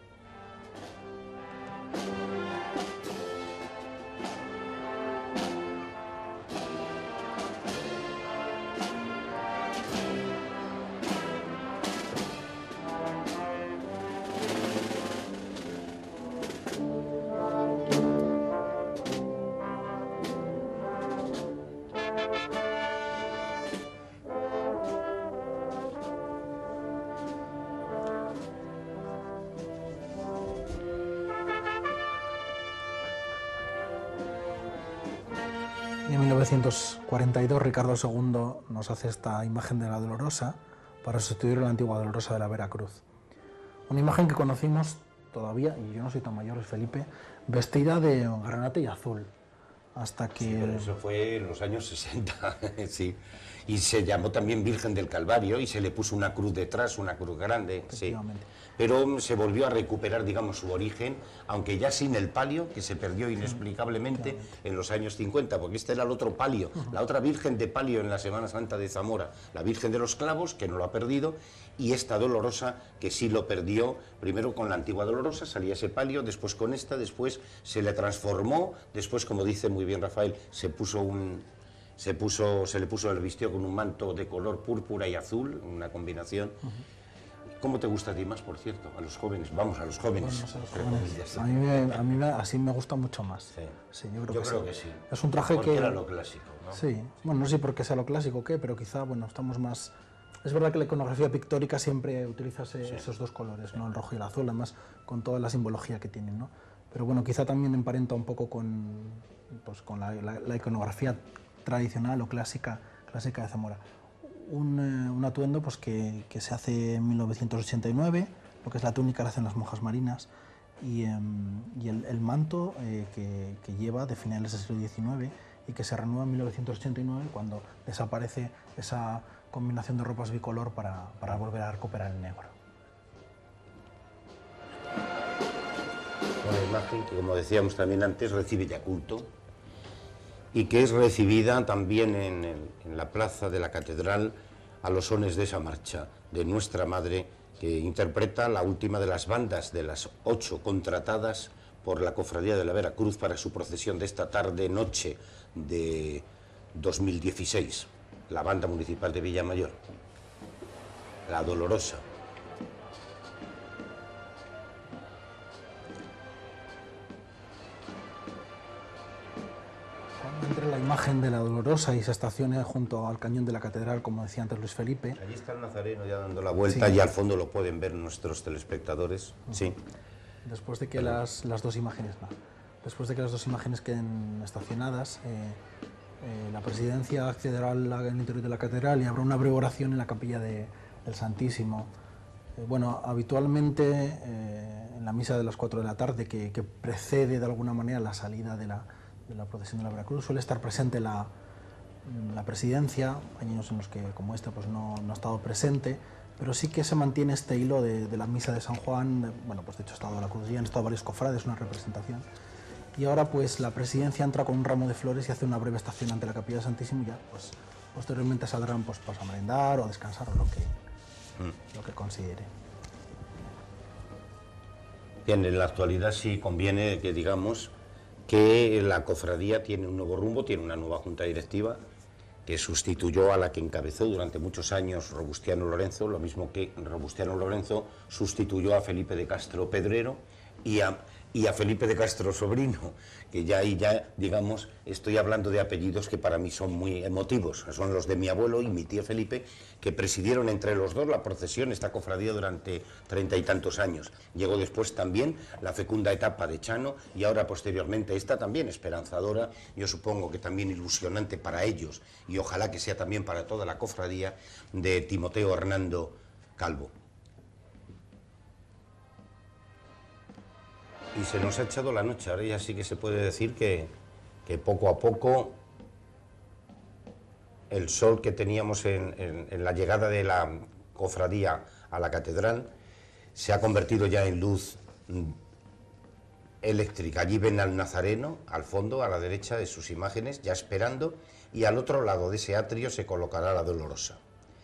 Y en mil novecientos cuarenta y dos Ricardo segundo nos hace esta imagen de la Dolorosa para sustituir la antigua Dolorosa de la Vera Cruz. Una imagen que conocimos todavía, y yo no soy tan mayor, es Felipe, vestida de granate y azul. Hasta que... Sí, pero eso fue en los años sesenta, sí. Y se llamó también Virgen del Calvario y se le puso una cruz detrás, una cruz grande, sí. Pero se volvió a recuperar, digamos, su origen, aunque ya sin el palio, que se perdió inexplicablemente sí, en los años cincuenta, porque este era el otro palio, uh-huh. la otra Virgen de palio en la Semana Santa de Zamora, la Virgen de los Clavos, que no lo ha perdido, y esta Dolorosa, que sí lo perdió, primero con la antigua Dolorosa, salía ese palio, después con esta, después se le transformó, después, como dice muy bien Rafael, se puso un... Se, puso, se le puso el vistió con un manto de color púrpura y azul, una combinación. Uh-huh. ¿Cómo te gusta a ti más, por cierto? A los jóvenes, vamos, a los jóvenes. Bueno, a, los jóvenes. A, mí me, a mí me, así me gusta mucho más. Sí, sí yo creo, yo que, creo sí. que sí. Es un traje porque que... era lo clásico, ¿no? Sí, bueno, no sé por qué sea lo clásico o qué, pero quizá, bueno, estamos más... Es verdad que la iconografía pictórica siempre utiliza ese, sí. esos dos colores, ¿no? El rojo y el azul, además con toda la simbología que tienen, ¿no? Pero bueno, quizá también emparenta un poco con, pues, con la, la, la iconografía tradicional o clásica, clásica de Zamora. Un, eh, un atuendo pues, que, que se hace en mil novecientos ochenta y nueve, lo que es la túnica la hacen las monjas marinas, y, eh, y el, el manto eh, que, que lleva de finales del siglo diecinueve y que se renueva en mil novecientos ochenta y nueve cuando desaparece esa combinación de ropas bicolor para, para volver a recuperar el negro. Una imagen que, como decíamos también antes, recibe ya culto, y que es recibida también en, el, en la plaza de la catedral a los sones de esa marcha de Nuestra Madre, que interpreta la última de las bandas de las ocho contratadas por la Cofradía de la Veracruz para su procesión de esta tarde-noche de dos mil dieciséis, la Banda Municipal de Villamayor, La Dolorosa. Entre la imagen de la Dolorosa y se estaciona junto al cañón de la catedral, como decía antes Luis Felipe. Allí está el Nazareno ya dando la vuelta, sí. Y al fondo lo pueden ver nuestros telespectadores. Uh-huh. Sí. Después de que las, las dos imágenes, no. Después de que las dos imágenes queden estacionadas, eh, eh, la presidencia accederá al, al interior de la catedral y habrá una breve oración en la capilla de, del Santísimo. Eh, bueno, habitualmente eh, en la misa de las cuatro de la tarde, que, que precede de alguna manera la salida de la de la procesión de la Veracruz, suele estar presente la, la presidencia, años en los que como este pues no, no ha estado presente, pero sí que se mantiene este hilo de, de la misa de San Juan. De, bueno, pues de hecho ha estado la cruz, ya han estado varios cofrades, una representación, y ahora pues la presidencia entra con un ramo de flores y hace una breve estación ante la capilla del Santísimo, y ya pues posteriormente saldrán pues, pues a merendar o a descansar o lo que, mm. lo que considere. Bien, en la actualidad sí conviene que digamos que la cofradía tiene un nuevo rumbo, tiene una nueva junta directiva que sustituyó a la que encabezó durante muchos años Robustiano Lorenzo, lo mismo que Robustiano Lorenzo sustituyó a Felipe de Castro Pedrero y a, y a Felipe de Castro Sobrino, que ya ahí ya, digamos, estoy hablando de apellidos que para mí son muy emotivos, son los de mi abuelo y mi tío Felipe, que presidieron entre los dos la procesión, esta cofradía, durante treinta y tantos años. Llegó después también la fecunda etapa de Chano y ahora posteriormente esta también esperanzadora, yo supongo que también ilusionante para ellos y ojalá que sea también para toda la cofradía, de Timoteo Hernando Calvo. Y se nos ha echado la noche, ahora ya sí que se puede decir que, que poco a poco el sol que teníamos en, en, en la llegada de la cofradía a la catedral se ha convertido ya en luz eléctrica. Allí ven al Nazareno, al fondo, a la derecha de sus imágenes, ya esperando, y al otro lado de ese atrio se colocará la Dolorosa.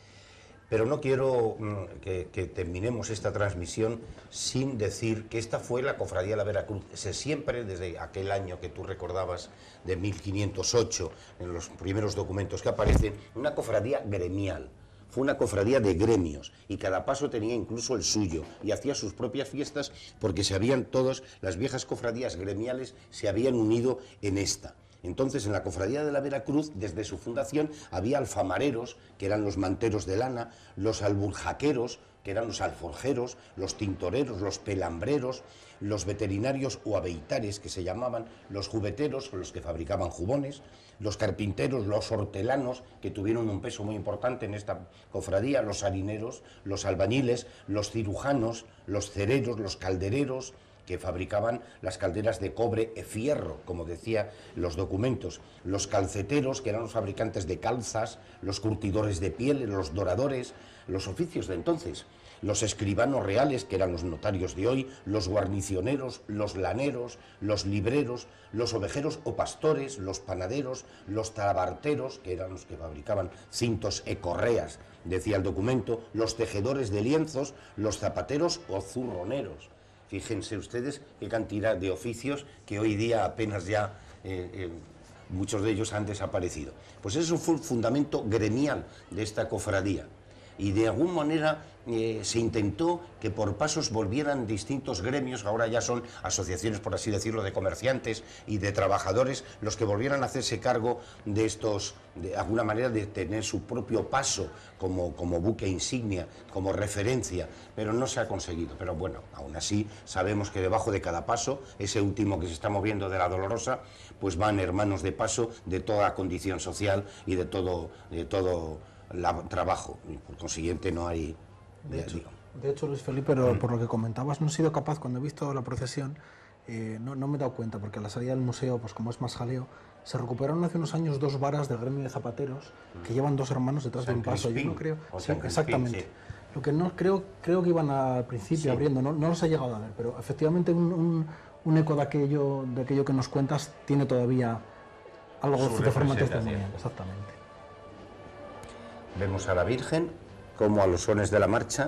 Pero no quiero mm, que, que terminemos esta transmisión sin decir que esta fue la Cofradía de la Veracruz. Se siempre, desde aquel año que tú recordabas, de mil quinientos ocho, en los primeros documentos que aparecen, una cofradía gremial. Fue una cofradía de gremios y cada paso tenía incluso el suyo y hacía sus propias fiestas porque se habían todos, las viejas cofradías gremiales se habían unido en esta. Entonces, en la Cofradía de la Veracruz, desde su fundación, había alfamareros, que eran los manteros de lana, los alburjaqueros, que eran los alforjeros, los tintoreros, los pelambreros, los veterinarios o abeitares, que se llamaban, los jubeteros, los que fabricaban jubones, los carpinteros, los hortelanos, que tuvieron un peso muy importante en esta cofradía, los harineros, los albañiles, los cirujanos, los cereros, los caldereros, que fabricaban las calderas de cobre e fierro, como decía los documentos, los calceteros, que eran los fabricantes de calzas, los curtidores de piel, los doradores, los oficios de entonces, los escribanos reales, que eran los notarios de hoy, los guarnicioneros, los laneros, los libreros, los ovejeros o pastores, los panaderos, los trabarteros, que eran los que fabricaban cintos e correas, decía el documento, los tejedores de lienzos, los zapateros o zurroneros. Fíjense ustedes qué cantidad de oficios que hoy día apenas ya eh, eh, muchos de ellos han desaparecido. Pues eso fue el fundamento gremial de esta cofradía. Y de alguna manera eh, se intentó que por pasos volvieran distintos gremios, ahora ya son asociaciones, por así decirlo, de comerciantes y de trabajadores, los que volvieran a hacerse cargo de estos, de alguna manera, de tener su propio paso como, como buque insignia, como referencia, pero no se ha conseguido. Pero bueno, aún así sabemos que debajo de cada paso, ese último que se está moviendo de la Dolorosa, pues van hermanos de paso de toda condición social y de todo, de todo la, trabajo, y por consiguiente no hay... De hecho, de hecho Luis Felipe, pero por lo que comentabas, no he sido capaz, cuando he visto la procesión, eh, no, no me he dado cuenta, porque a la salida del museo, pues como es más jaleo, se recuperaron hace unos años dos varas del gremio de zapateros que llevan dos hermanos detrás San de un paso. Crispín, Yo no creo, o sí, San Crispín, exactamente. sí. Lo que no creo, creo que iban al principio Sí. abriendo, no, no los he llegado a ver, pero efectivamente un, un, un eco de aquello, de aquello que nos cuentas tiene todavía algo Su de forma representación. testimonial, exactamente. Vemos a la Virgen como a los sones de la marcha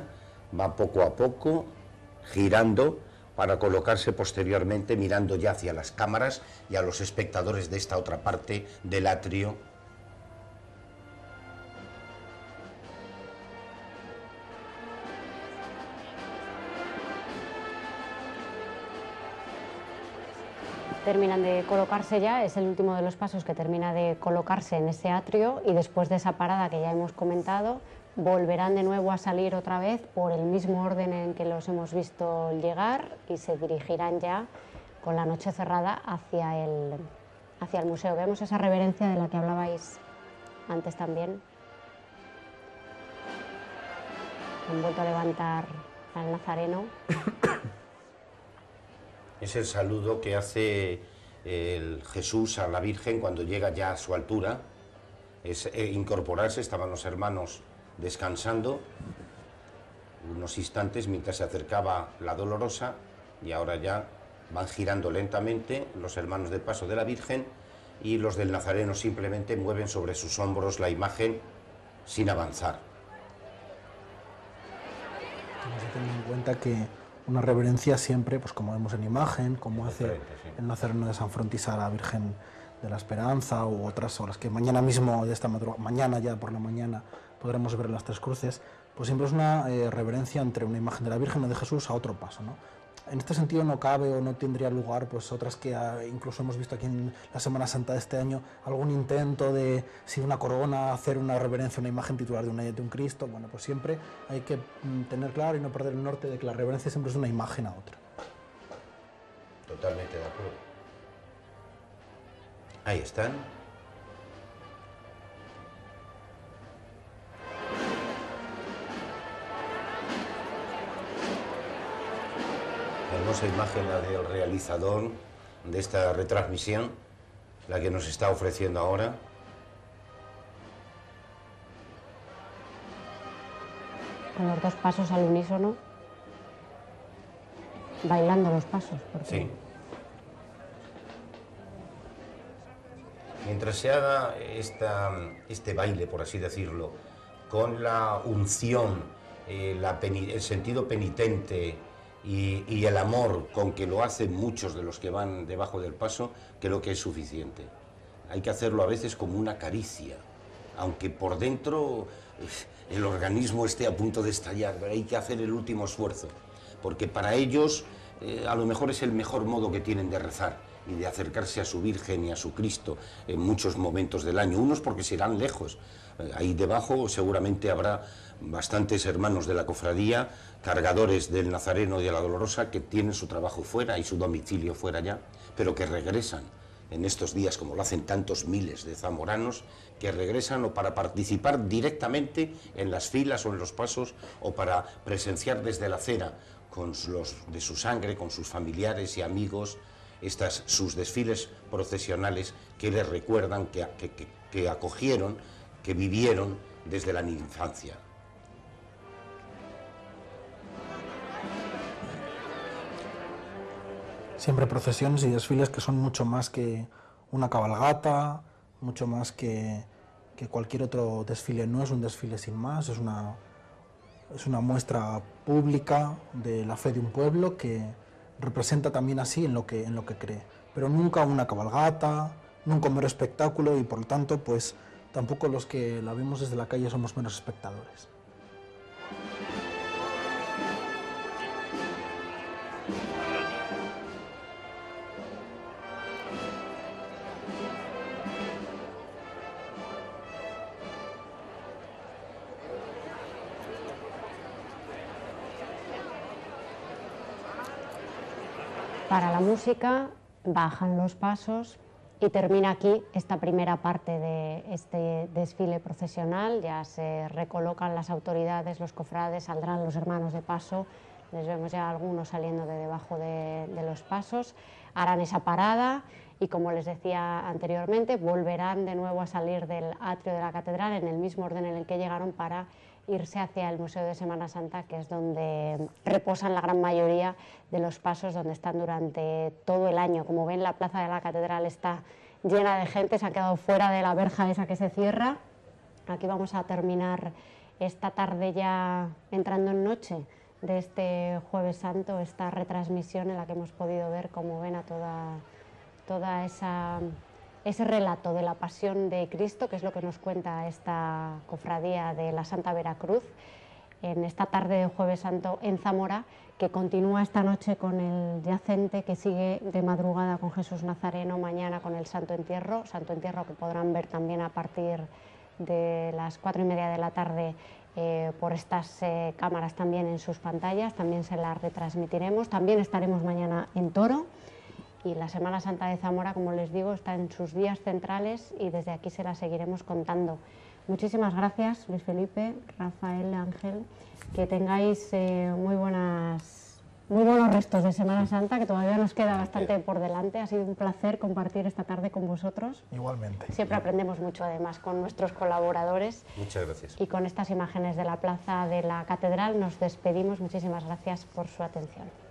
va poco a poco girando para colocarse posteriormente mirando ya hacia las cámaras y a los espectadores de esta otra parte del atrio. Terminan de colocarse ya, es el último de los pasos que termina de colocarse en ese atrio, y después de esa parada que ya hemos comentado, volverán de nuevo a salir otra vez por el mismo orden en que los hemos visto llegar y se dirigirán ya con la noche cerrada hacia el, hacia el museo. Vemos esa reverencia de la que hablabais antes también. Han vuelto a levantar al Nazareno. Es el saludo que hace el Jesús a la Virgen cuando llega ya a su altura. Es eh, incorporarse, estaban los hermanos descansando unos instantes mientras se acercaba la Dolorosa, y ahora ya van girando lentamente los hermanos de paso de la Virgen, y los del Nazareno simplemente mueven sobre sus hombros la imagen sin avanzar. Tenemos que tener en cuenta que una reverencia siempre, pues como vemos en imagen, como hace sí. el Nazareno de San Frontisa a la Virgen de la Esperanza, u otras horas que mañana mismo, de esta madrugada, mañana ya por la mañana, podremos ver las Tres Cruces, pues siempre es una eh, reverencia entre una imagen de la Virgen o de Jesús a otro paso, ¿no? En este sentido no cabe o no tendría lugar pues otras que ah, incluso hemos visto aquí en la Semana Santa de este año, algún intento de, si una corona, hacer una reverencia a una imagen titular de, una, de un Cristo. Bueno, pues siempre hay que mm, tener claro y no perder el norte de que la reverencia siempre es de una imagen a otra. Totalmente de acuerdo. Ahí están. Hermosa imagen la del realizador de esta retransmisión, la que nos está ofreciendo ahora. Con los dos pasos al unísono, bailando los pasos. Porque... Sí. Mientras se haga esta, este baile, por así decirlo, con la unción, eh, la peni- el sentido penitente y, y el amor con que lo hacen muchos de los que van debajo del paso, creo que es suficiente. Hay que hacerlo a veces como una caricia, aunque por dentro eh, el organismo esté a punto de estallar, pero hay que hacer el último esfuerzo, porque para ellos eh, a lo mejor es el mejor modo que tienen de rezar y de acercarse a su Virgen y a su Cristo en muchos momentos del año. Unos porque serán lejos. Ahí debajo seguramente habrá bastantes hermanos de la cofradía, cargadores del Nazareno y de la Dolorosa, que tienen su trabajo fuera y su domicilio fuera ya, pero que regresan en estos días, como lo hacen tantos miles de zamoranos, que regresan o para participar directamente en las filas o en los pasos, o para presenciar desde la acera con los de su sangre, con sus familiares y amigos, estas, sus desfiles procesionales que les recuerdan, que, que, que, que acogieron, que vivieron desde la infancia. Siempre procesiones y desfiles que son mucho más que una cabalgata, mucho más que, que cualquier otro desfile. No es un desfile sin más, es una, es una muestra pública de la fe de un pueblo que representa también así en lo que, en lo que cree, pero nunca una cabalgata, nunca un mero espectáculo, y por lo tanto pues tampoco los que la vemos desde la calle somos menos espectadores. Para la música bajan los pasos y termina aquí esta primera parte de este desfile procesional. Ya se recolocan las autoridades, los cofrades, saldrán los hermanos de paso, les vemos ya algunos saliendo de debajo de, de los pasos, harán esa parada y, como les decía anteriormente, volverán de nuevo a salir del atrio de la catedral en el mismo orden en el que llegaron para irse hacia el Museo de Semana Santa, que es donde reposan la gran mayoría de los pasos, donde están durante todo el año. Como ven, la plaza de la catedral está llena de gente, se ha quedado fuera de la verja esa que se cierra. Aquí vamos a terminar esta tarde ya entrando en noche de este Jueves Santo, esta retransmisión en la que hemos podido ver, como ven, a toda, toda esa... ese relato de la pasión de Cristo, que es lo que nos cuenta esta cofradía de la Santa Veracruz, en esta tarde de Jueves Santo en Zamora, que continúa esta noche con el yacente, que sigue de madrugada con Jesús Nazareno, mañana con el Santo Entierro, Santo Entierro que podrán ver también a partir de las cuatro y media de la tarde eh, por estas eh, cámaras también en sus pantallas, también se las retransmitiremos, también estaremos mañana en Toro. Y la Semana Santa de Zamora, como les digo, está en sus días centrales y desde aquí se la seguiremos contando. Muchísimas gracias, Luis Felipe, Rafael, Ángel, que tengáis eh, muy, buenas, muy buenos restos de Semana Santa, que todavía nos queda bastante por delante. Ha sido un placer compartir esta tarde con vosotros. Igualmente. Siempre aprendemos mucho, además, con nuestros colaboradores. Muchas gracias. Y con estas imágenes de la plaza de la Catedral nos despedimos. Muchísimas gracias por su atención.